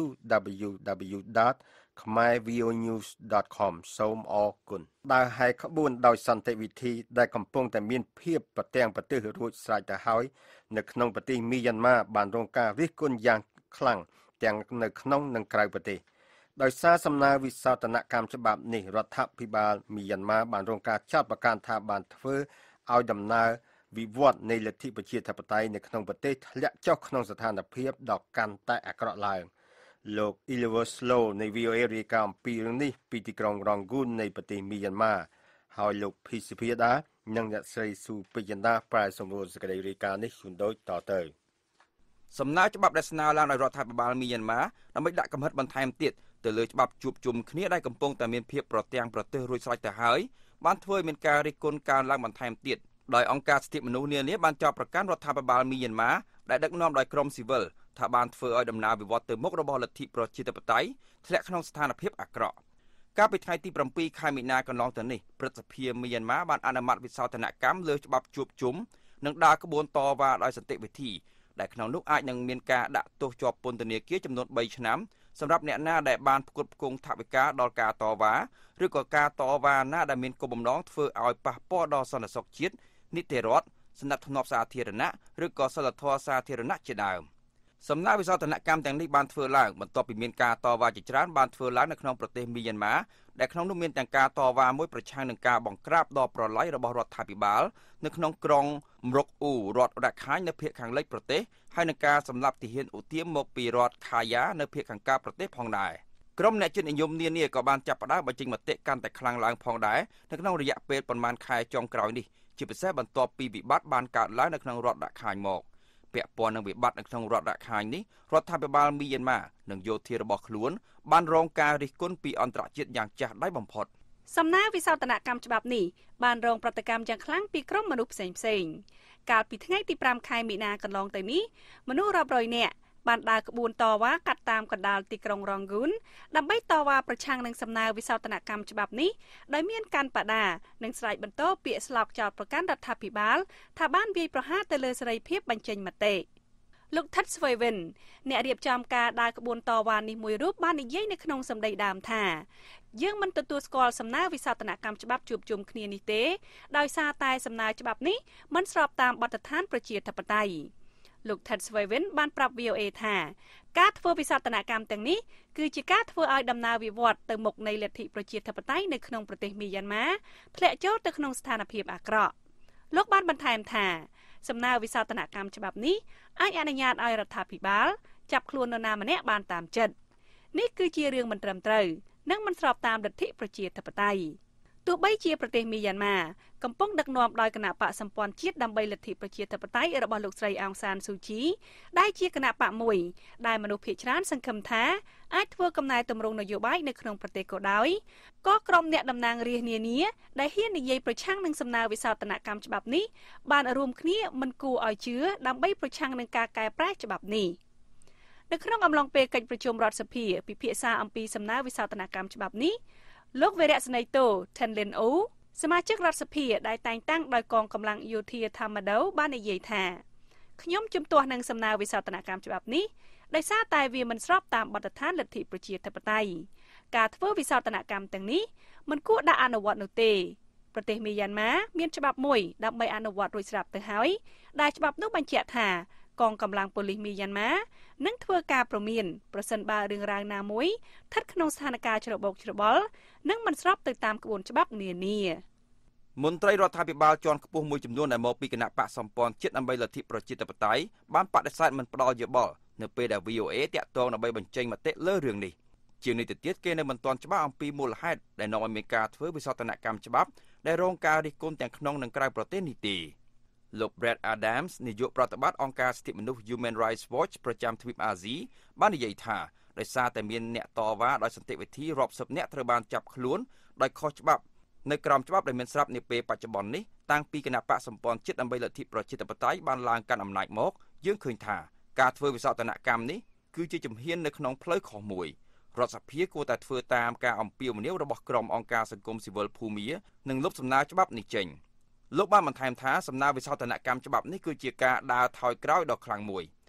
www.khmervonews.com សូមអរគុណដើរហែកក្បួនដោយសន្តិវិធីដែលកំពុងតែមានភាពប្រទាំងប្រទេសរួចស្រេចទៅហើយនៅក្នុងប្រទេសមីយ៉ាន់ម៉ាបានរងការរិះគន់យ៉ាងខ្លាំងទាំងនៅក្នុងនិងក្រៅប្រទេសដោយសារសំណើវិសោធនកម្មច្បាប់នេះរដ្ឋាភិបាលមីយ៉ាន់ម៉ាបានរងការចាត់ប្រកាន់ថាបានធ្វើឲ្យដំណើរវិវត្តនៃលទ្ធិប្រជាធិបតេយ្យនៅក្នុងប្រទេសធ្លាក់ចុះក្នុងស្ថានភាពដ៏កាន់តែអាក្រក់ឡើងលោក Oliver Slow នៃ VOA រាយការណ៍អំពីរឿងនេះពីទីក្រុង Rangoon នៃប្រទេសមីយ៉ាន់ម៉ាហើយលោក Phiziada និងអ្នកស្រី Supiyanda ប្រាយសម្រួលសេចក្តីរាយការណ៍នេះជូនដូចតទៅសំណើច្បាប់ដែលស្នើឡើងដោយរដ្ឋាភិបាលមីយ៉ាន់ម៉ាដើម្បីដាក់កំហិតបន្ថែមទៀតទៅលើច្បាប់ជួបជុំគ្នាដែលកំពុងតែមានភាពប្រទាំងប្រទេសរួចស្រេចទៅហើយបានធ្វើឲ្យមានការរិះគន់កើនឡើងបន្ថែមទៀតដោយអង្គការសិទ្ធិមនុស្សនានាបានចោទប្រកាន់រដ្ឋាភិបាលមីយ៉ាន់ម៉ាដែលដឹកនាំដោយក្រុមស៊ីវិលថាបានធ្វើឲ្យដំណើរវិវត្តទៅមុខរបស់លទ្ធិប្រជាធិបតេយ្យធ្លាក់ក្នុងស្ថានភាពអាក្រក់កាលពីថ្ងៃទី7ខែមីនាកន្លងទៅនេះព្រឹទ្ធសភាមីយ៉ាន់ម៉ាបានអនុម័តវិសោធនកម្មលើច្បាប់ជួបជុំនិងដើរក្បួនតវ៉ាដោយសន្តិវិធីដែលក្នុងនោះអាចនឹងមានការដាក់ទោសជាប់ពន្ធនាគារចំនួន3ឆ្នាំសម្រាប់អ្នកណាដែលបានផ្គត់ផ្គង់ថវិកាដល់ការតវ៉ាឬក៏ការតវ៉ាណាដែលមានគោលបំណងធ្វើឲ្យប៉ះពាល់ដល់សន្តិសុខជាតិនីតិរដ្ឋសណ្ដាប់ធ្នាប់សាធារណៈឬក៏សីលធម៌សាធារណៈជាដើមសំណើវិសោធនកម្មទាំងនេះបានធ្វើឡើងបន្ទាប់ពីមានការតវ៉ាជាច្រើនបានធ្វើឡើងនៅក្នុងប្រទេសមីយ៉ាន់ម៉ាដែលក្នុងនោះមានទាំងការតវ៉ាមួយប្រឆាំងនឹងការបង្ក្រាបដ៏ប្រឡាយរបស់រដ្ឋាភិបាលនៅក្នុងក្រុងមរុកអ៊ូរដ្ឋរ៉ាខាញនៅភាគខាងលិចប្រទេសហើយនឹងការសម្លាប់ទាហានឧទាមមកពីរដ្ឋខាយ៉ានៅភាគខាងកើតប្រទេសផងដែរក្រុមអ្នកជាតិនិយមនានាក៏បានចាប់ផ្ដើមបញ្ចេញមតិកាន់តែខ្លាំងឡើងផងដែរនៅក្នុងរយៈពេលប្រមាណខែចុងក្រោយនេះជាពិសេសបន្ទាប់ពីវិបត្តិបានកើតឡើងនៅក្នុងរដ្ឋរ៉ាខាញមកពាក់ព័ន្ធនឹងវិបត្តិនៅក្នុងរដ្ឋរ៉ាខាញនេះរដ្ឋាភិបាលមីយ៉ាន់ម៉ានិងយោធារបស់ខ្លួនបានរងការរិះគន់ពីអន្តរជាតិយ៉ាងចាស់ដៃបំផុតសំណើវិសោធនកម្មច្បាប់នេះបានរងប្រតិកម្មយ៉ាងខ្លាំងពីក្រុមមនុស្សផ្សេងៗកាលពីថ្ងៃទី5ខែមីនាកន្លងទៅនេះមនុស្សរាប់រយនាក់បានដើរក្បួនតវ៉ាកាត់តាមកណ្ដាលទីក្រុង Rangoon ដើម្បីតវ៉ាប្រឆាំងនឹងសំណើវិសោធនកម្មច្បាប់នេះដោយមានកាន់បដានិងស្រែកបន្ទោពាក្យស្លោកចោទប្រកាន់រដ្ឋាភិបាលថាបានវាយប្រហារទៅលើសេរីភាពបញ្ចេញមតិលោក Ted Swayven អ្នករៀបចំការដើរក្បួនតវ៉ានេះមួយរូបបាននិយាយនៅក្នុងសម្ដីដើមថាយើងមិនទទួលស្គាល់សំណើវិសោធនកម្មច្បាប់ជួបជុំគ្នានេះទេដោយសារតែសំណើច្បាប់នេះមិនស្របតាមបទដ្ឋានប្រជាធិបតេយ្យលោក Ted Swayven បានប្រាប់ VOA ថាការធ្វើវិសោធនកម្មទាំងនេះគឺជាការធ្វើឲ្យដំណើរវិវត្តទៅមុខនៃលទ្ធិប្រជាធិបតេយ្យនៅក្នុងប្រទេសមីយ៉ាន់ម៉ាធ្លាក់ចូលទៅក្នុងស្ថានភាពអាក្រក់លោកបានបន្ថែមថាសំណើវិសោធនកម្មច្បាប់នេះអាចអនុញ្ញាតឲ្យរដ្ឋាភិបាលចាប់ខ្លួននរណាម្នាក់បានតាមចិត្តនេះគឺជារឿងមិនត្រឹមត្រូវនិងមិនស្របតាមលទ្ធិប្រជាធិបតេយ្យទោះបីជាប្រទេសមីយ៉ាន់ម៉ាកំពុងដឹកនាំដោយគណៈបកសម្ព័ន្ធជាតិដើម្បីលទ្ធិប្រជាធិបតេយ្យរបស់លោកស្រីអងសានស៊ូជីដែលជាគណៈបកមួយដែលមនុស្សភាគច្រើនសង្ឃឹមថាអាចធ្វើកំណែទម្រង់នយោបាយនៅក្នុងប្រទេសក៏ដោយក៏ក្រុមអ្នកតំណាងរាស្ត្រនានាដែលហ៊ាននិយាយប្រឆាំងនឹងសំណើវិសោធនកម្មច្បាប់នេះបានរួមគ្នាមិនគួរឲ្យជឿដើម្បីប្រឆាំងនឹងការកែប្រែច្បាប់នេះនៅក្នុងអំឡុងពេលកិច្ចប្រជុំរដ្ឋសភាពិភាក្សាអំពីសំណើវិសោធនកម្មច្បាប់នេះលោកវរៈស្នេតូ Tenlin O សមាជិករដ្ឋសភាដែលតែងតាំងដោយកងកម្លាំងយោធាធម្មដូបាននិយាយថាខ្ញុំជំទាស់នឹងសំណើវិសោធនកម្មច្បាប់នេះដោយសារតែវាមិនស្របតាមបទដ្ឋានលទ្ធិប្រជាធិបតេយ្យការធ្វើវិសោធនកម្មទាំងនេះមិនគួរដាក់អនុវត្តនោះទេប្រទេសមីយ៉ាន់ម៉ាមានច្បាប់មួយដើម្បីអនុវត្តរួចស្រាប់ទៅហើយដែលច្បាប់នោះបញ្ជាក់ថាកងកម្លាំងប៉ូលីសមីយ៉ាន់ម៉ានឹងធ្វើការព្រមានប្រសិនបើរឿងរ៉ាវណាមួយស្ថិតក្នុងស្ថានភាពច្របូកច្របល់និងមិនស្របទៅតាមក្បួនច្បាប់នានាមន្ត្រីរដ្ឋាភិបាលជាន់ខ្ពស់មួយចំនួនដែលមកពីគណៈបកសម្ព័ន្ធជាតិដើម្បីលទ្ធិប្រជាធិបតេយ្យបានបដិសេធមិនផ្ដល់យោបល់នៅពេលដែល VOA តាក់ទងដើម្បីបញ្ចេញមតិលើរឿងនេះជាងនេះទៅទៀតគេនៅមិនទាន់ច្បាស់អំពីមូលហេតុដែលនាំឲ្យមានការធ្វើវិសោធនកម្មច្បាប់ដែលរងការរិះគន់ទាំងក្នុងនិងក្រៅប្រទេសនេះទេលោក Brad Adams នាយកប្រតិបត្តិអង្គការសិទ្ធិមនុស្ស Human Rights Watch ប្រចាំទ្វីបអាស៊ីបាននិយាយថាដោយសារតែមានអ្នកតវ៉ាដោយសន្តិវិធីរាប់សិបនាក់ត្រូវបានចាប់ខ្លួនដោយខុសច្បាប់នៅក្រោមច្បាប់ដែលមានស្រាប់នាពេលបច្ចុប្បន្ននេះតាំងពីគណៈបកសម្ព័ន្ធជាតិដើម្បីលទ្ធិប្រជាធិបតេយ្យបានឡើងកាន់អំណាចមកយើងឃើញថាការធ្វើវិសោធនកម្មនេះគឺជាជំហាននៅក្នុងផ្លូវខុសមួយរដ្ឋសភាគួរតែធ្វើតាមការអំពាវនាវរបស់ក្រុមអង្គការសង្គមស៊ីវិលភូមានិងលុបសំណើច្បាប់នេះចេញលោកបានបន្ថែមថាសំណើវិសោធនកម្មច្បាប់នេះគឺជាការដើរថយក្រោយដ៏ខ្លាំងមួយ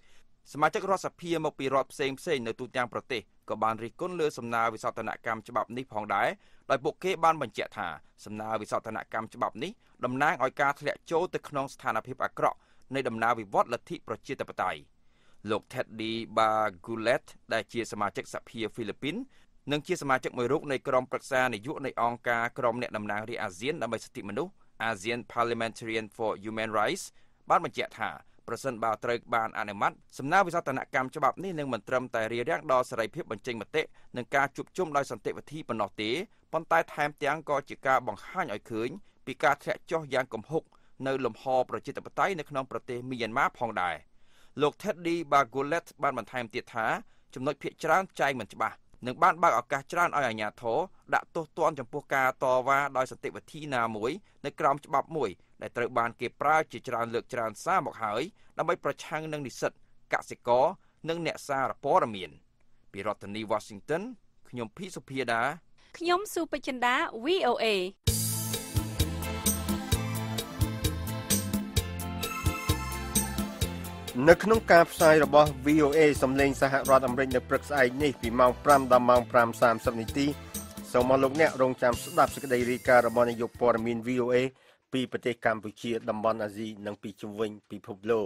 សមាជិករដ្ឋសភាមកពីរដ្ឋផ្សេងៗនៅទូទាំងប្រទេសក៏បានរិះគន់លើសំណើវិសោធនកម្មច្បាប់នេះផងដែរដោយពួកគេបានបញ្ជាក់ថាសំណើវិសោធនកម្មច្បាប់នេះតំណាងឲ្យការធ្លាក់ចូលទៅក្នុងស្ថានភាពអាក្រក់នៃដំណើរវិវត្តលទ្ធិប្រជាធិបតេយ្យលោក Teddy Bagulet ដែលជាសមាជិកសភាហ្វីលីពីននិងជាសមាជិកមួយរូបនៃក្រុមប្រឹក្សានយោបាយនៃអង្គការក្រុមអ្នកតំណាងរាស្ត្រអាស៊ានដើម្បីសិទ្ធិមនុស្ស ASEAN Parliamentarian for Human Rights បានបញ្ជាក់ថាប្រសិនបើត្រូវបានអនុម័តសំណើវិសោធនកម្មច្បាប់នេះនឹងមិនត្រឹមតែរារាំងដល់សេរីភាពបញ្ចេញមតិនិងការជួបជុំដោយសន្តិវិធីប៉ុណ្ណោះទេប៉ុន្តែថែមទាំងក៏ជាការបង្ហាញឲ្យឃើញពីការធ្លាក់ចុះយ៉ាងគំហុកនៅលំហប្រជាធិបតេយ្យនៅក្នុងប្រទេសមីយ៉ាន់ម៉ាផងដែរលោក Teddy Bagulet បានបន្ថែមទៀតថាចំណុចភាគច្រើនចែងមិនច្បាស់នឹងបានបើកឱកាសច្រើនឲ្យអាជ្ញាធរដាក់ទោសទណ្ឌចំពោះការតវ៉ាដោយសន្តិវិធីណាមួយនៅក្រោមច្បាប់មួយដែលត្រូវបានគេប្រើជាច្រើនលើកច្រើនសារមកហើយដើម្បីប្រឆាំងនឹងនិស្សិតកសិករនិងអ្នកសារព័ត៌មានពីរដ្ឋធានី Washington ខ្ញុំភីសុភាដាខ្ញុំសុបចិន្តា VOA នៅក្នុងការផ្សាយរបស់ VOA សំឡេងសហរដ្ឋអាមេរិកនៅព្រឹកស្អែកនេះពីម៉ោង 5 ដល់ម៉ោង 5:30 នាទីសូមអរលោកអ្នករងចាំស្ដាប់សេចក្តីរាយការណ៍របស់នាយកព័ត៌មាន VOA ពីប្រទេសកម្ពុជាតំបន់អាស៊ីនិងពីជុំវិញពិភពលោក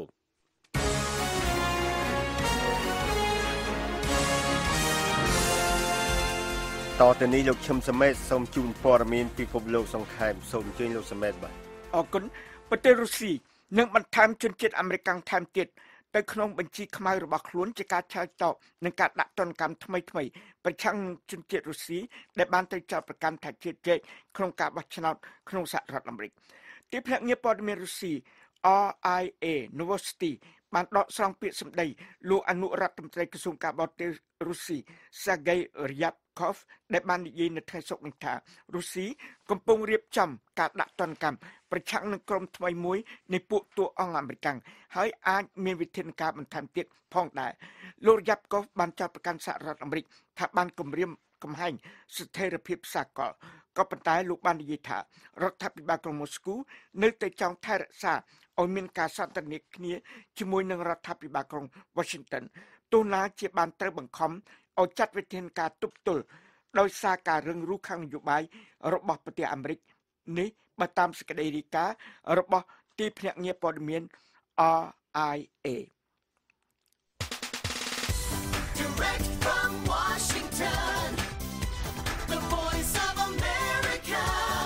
តទៅនេះលោកឈឹមសមេតសូមជូនព័ត៌មានពិភពលោកសង្ខេបសូមអញ្ជើញលោកសមេតបាទអរគុណប្រទេសរុស្ស៊ីនឹងបន្ថែមជនជាតិអាមេរិកថែមទៀតទៅក្នុងបញ្ជីខ្មៅរបស់ខ្លួនជាការឆាយតបនឹងការដាក់ទណ្ឌកម្មថ្មីប្រឆាំងជនជាតិរុស្ស៊ីដែលបានទៅចោទប្រកាន់ថាជាជែកក្នុងការបោះឆ្នោតក្នុងសហរដ្ឋអាមេរិកទីភ្នាក់ងារព័ត៌មានរុស្ស៊ី RIA Novosti បានដកស្រង់ពាក្យសម្ដីលោកអនុរដ្ឋមន្ត្រីក្រសួងការបរទេសរុស្ស៊ី Sergei Ryabkov ដែលបាននិយាយនៅថ្ងៃសុក្រនេះថារុស្ស៊ីកំពុងរៀបចំការដាក់ទណ្ឌកម្មប្រឆាំងនឹងក្រុមថ្មីមួយនៃពួកតួអង្គអាមេរិកហើយអាចមានវិធានការបន្ថែមទៀតផងដែរលោក Ryabkov បានចោទប្រកាន់សហរដ្ឋអាមេរិកថាបានគំរាមកំហែងស្ថិរភាពសាកលក៏ប៉ុន្តែលោកបាននិយាយថារដ្ឋាភិបាលក្រុងម៉ូស្គូនៅតែចង់ថែរក្សាឲ្យមានការសន្ទនាគ្នាជាមួយនឹងរដ្ឋាភិបាលក្រុង Washington ទោះណាជាបានត្រូវបង្ខំឲ្យចាត់វិធានការទប់ទល់ដោយសារការរឹងរូសខាងនយោបាយរបស់ប្រទេសអាមេរិកនេះបើតាមសេចក្តីរាយការណ៍របស់ទីភ្នាក់ងារព័ត៌មាន RIA Direct from Washington The Voice of America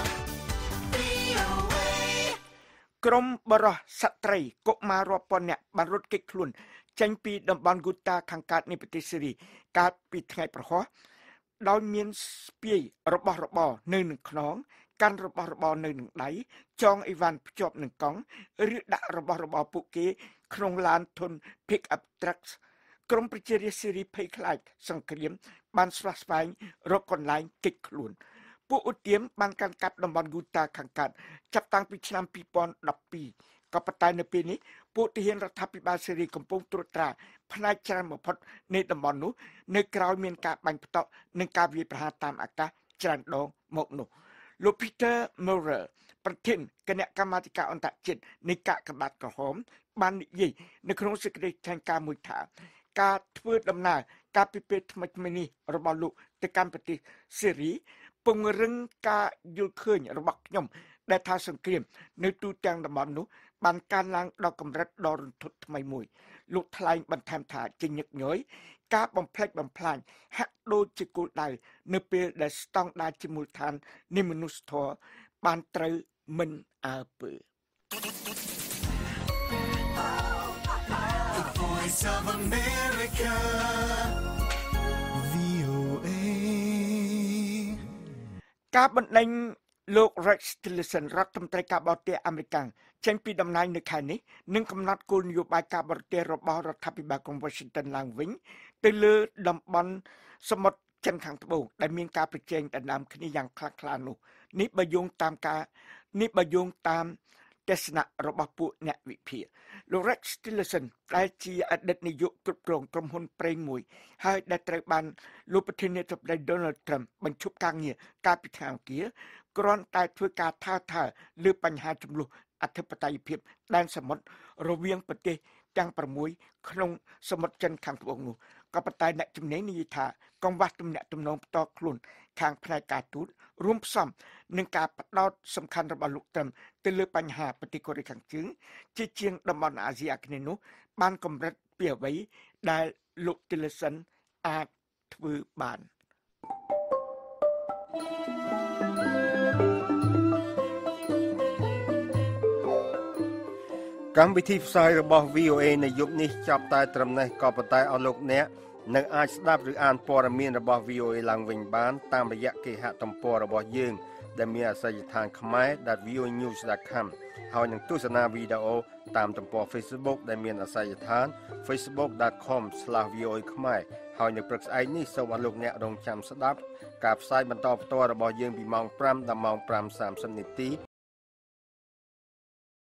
VOA ក្រុមបរិសុទ្ធស្ត្រីកុមាររាប់ពាន់នាក់បានរត់គេចខ្លួនចេញពីតំបន់ហ្គូតាខាងកើតនៃប្រទេសស៊េរីកាលពីថ្ងៃប្រហ័សដោយមានស្ពាយរបស់របរនៅនឹងខ្នងកាន់របស់របរនៅនឹងដៃចងអីវ៉ាន់ភ្ជាប់នឹងកង់ឬដាក់របស់របរពួកគេក្នុងឡានធុន pick up trucks ក្រុមប្រជារាស្ត្រស៊េរីភ័យខ្លាចសង្គ្រាមបានស្វះស្វែងរកកន្លែងគេចខ្លួនពួកឧទាមបានកាន់កាប់តំបន់ហ្គូតាខាងកើតចាប់តាំងពីឆ្នាំ2012ក៏ប៉ុន្តែនៅពេលនេះពួកទាហានរដ្ឋាភិបាលស៊េរីកំពុងត្រួតត្រាផ្នែកច្រើនបំផុតនៃតំបន់នោះនៅក្រៅមានការបាញ់ផ្ទុកនិងការវាយប្រហារតាមអាកាសច្រើនដងមកនោះលោក Peter Maurer ប្រធានគណៈកម្មាធិការអន្តរជាតិនៃកាកបាទក្រហមបាននិយាយនៅក្នុងសេចក្តីថ្លែងការណ៍មួយថាការធ្វើដំណើរការពិភាក្សាថ្មីៗនេះរបស់លោកទៅកាន់ប្រទេសស៊េរីពង្រឹងការយល់ឃើញរបស់ខ្ញុំដែលថាសង្គ្រាមនៅទូទាំងតំបន់នោះបានកើនឡើងដល់កម្រិតដ៏រន្ធត់ថ្មីមួយលោកថ្លែងបន្ថែមថាជាញឹកញយការបំផ្លិចបំផ្លាញហាក់ដូចជាគោលដៅនៅពេលដែលស្តង់ដារជាមូលដ្ឋាននៃមនុស្សធម៌បានត្រូវមិនអើពើ The Voice of America VOA ការបណ្ដេញលោក Rex Tillerson រដ្ឋមន្ត្រីការបរទេសអាមេរិកចេញពីតំណែងនៅខែនេះនឹងកំណត់គោលនយោបាយការបរទេសរបស់រដ្ឋាភិបាលក្រុង Washington ឡើងវិញទៅលើតំបន់សមុទ្រចិនខាងត្បូងដែលមានការប្រជែងដណ្ដើមគ្នាយ៉ាងខ្លាំងក្លានោះនេះបើយោងតាមទស្សនៈរបស់ពួកអ្នកវិភាគលោក Rex Tillerson ដែលជាអតីតនាយកគ្រប់គ្រងក្រុមហ៊ុនប្រេងមួយហើយដែលត្រូវបានលោកប្រធានាធិបតី Donald Trump បញ្ឈប់ការងារកាលពីថ្ងៃអង្គារគ្រាន់តែធ្វើការថើលើបញ្ហាចំនួនអធិបតេយ្យភាពដែនសមុទ្ររវាងប្រទេសទាំង6ក្នុងសមុទ្រចិនខាងត្បូងនោះក៏ប៉ុន្តែអ្នកជំនាញនិយាយថាកង្វះទំនាក់ទំនងផ្ទាល់ខ្លួនខាងផ្នែកការទូតរួមផ្សំនឹងការផ្ដោតសំខាន់របស់លោកត្រឹមទៅលើបញ្ហាប្រទេសកូរ៉េខាងជើងជាជាងតំបន់អាស៊ីអាគ្នេយ៍នោះបានកម្រិតពីអ្វីដែលលោក Tillerson អាចធ្វើបានកម្មវិធីផ្សាយរបស់ VOA នៅយប់នេះចាប់តែត្រឹមនេះក៏ប៉ុន្តែអស់លោកអ្នកនឹងអាចស្ដាប់ឬអានព័ត៌មានរបស់ VOA ឡើងវិញបានតាមរយៈគេហទំព័ររបស់យើងដែលមានអាសយដ្ឋាន khmer.voanews.com ហើយនឹងទស្សនាវីដេអូតាមទំព័រ Facebook ដែលមានអាសយដ្ឋាន facebook.com/voa khmer ហើយនៅព្រឹកស្អែកនេះសូមអស់លោកអ្នករងចាំស្ដាប់ការផ្សាយបន្តផ្ទាល់របស់យើងពីម៉ោង 5 ដល់ម៉ោង 5:30 នាទី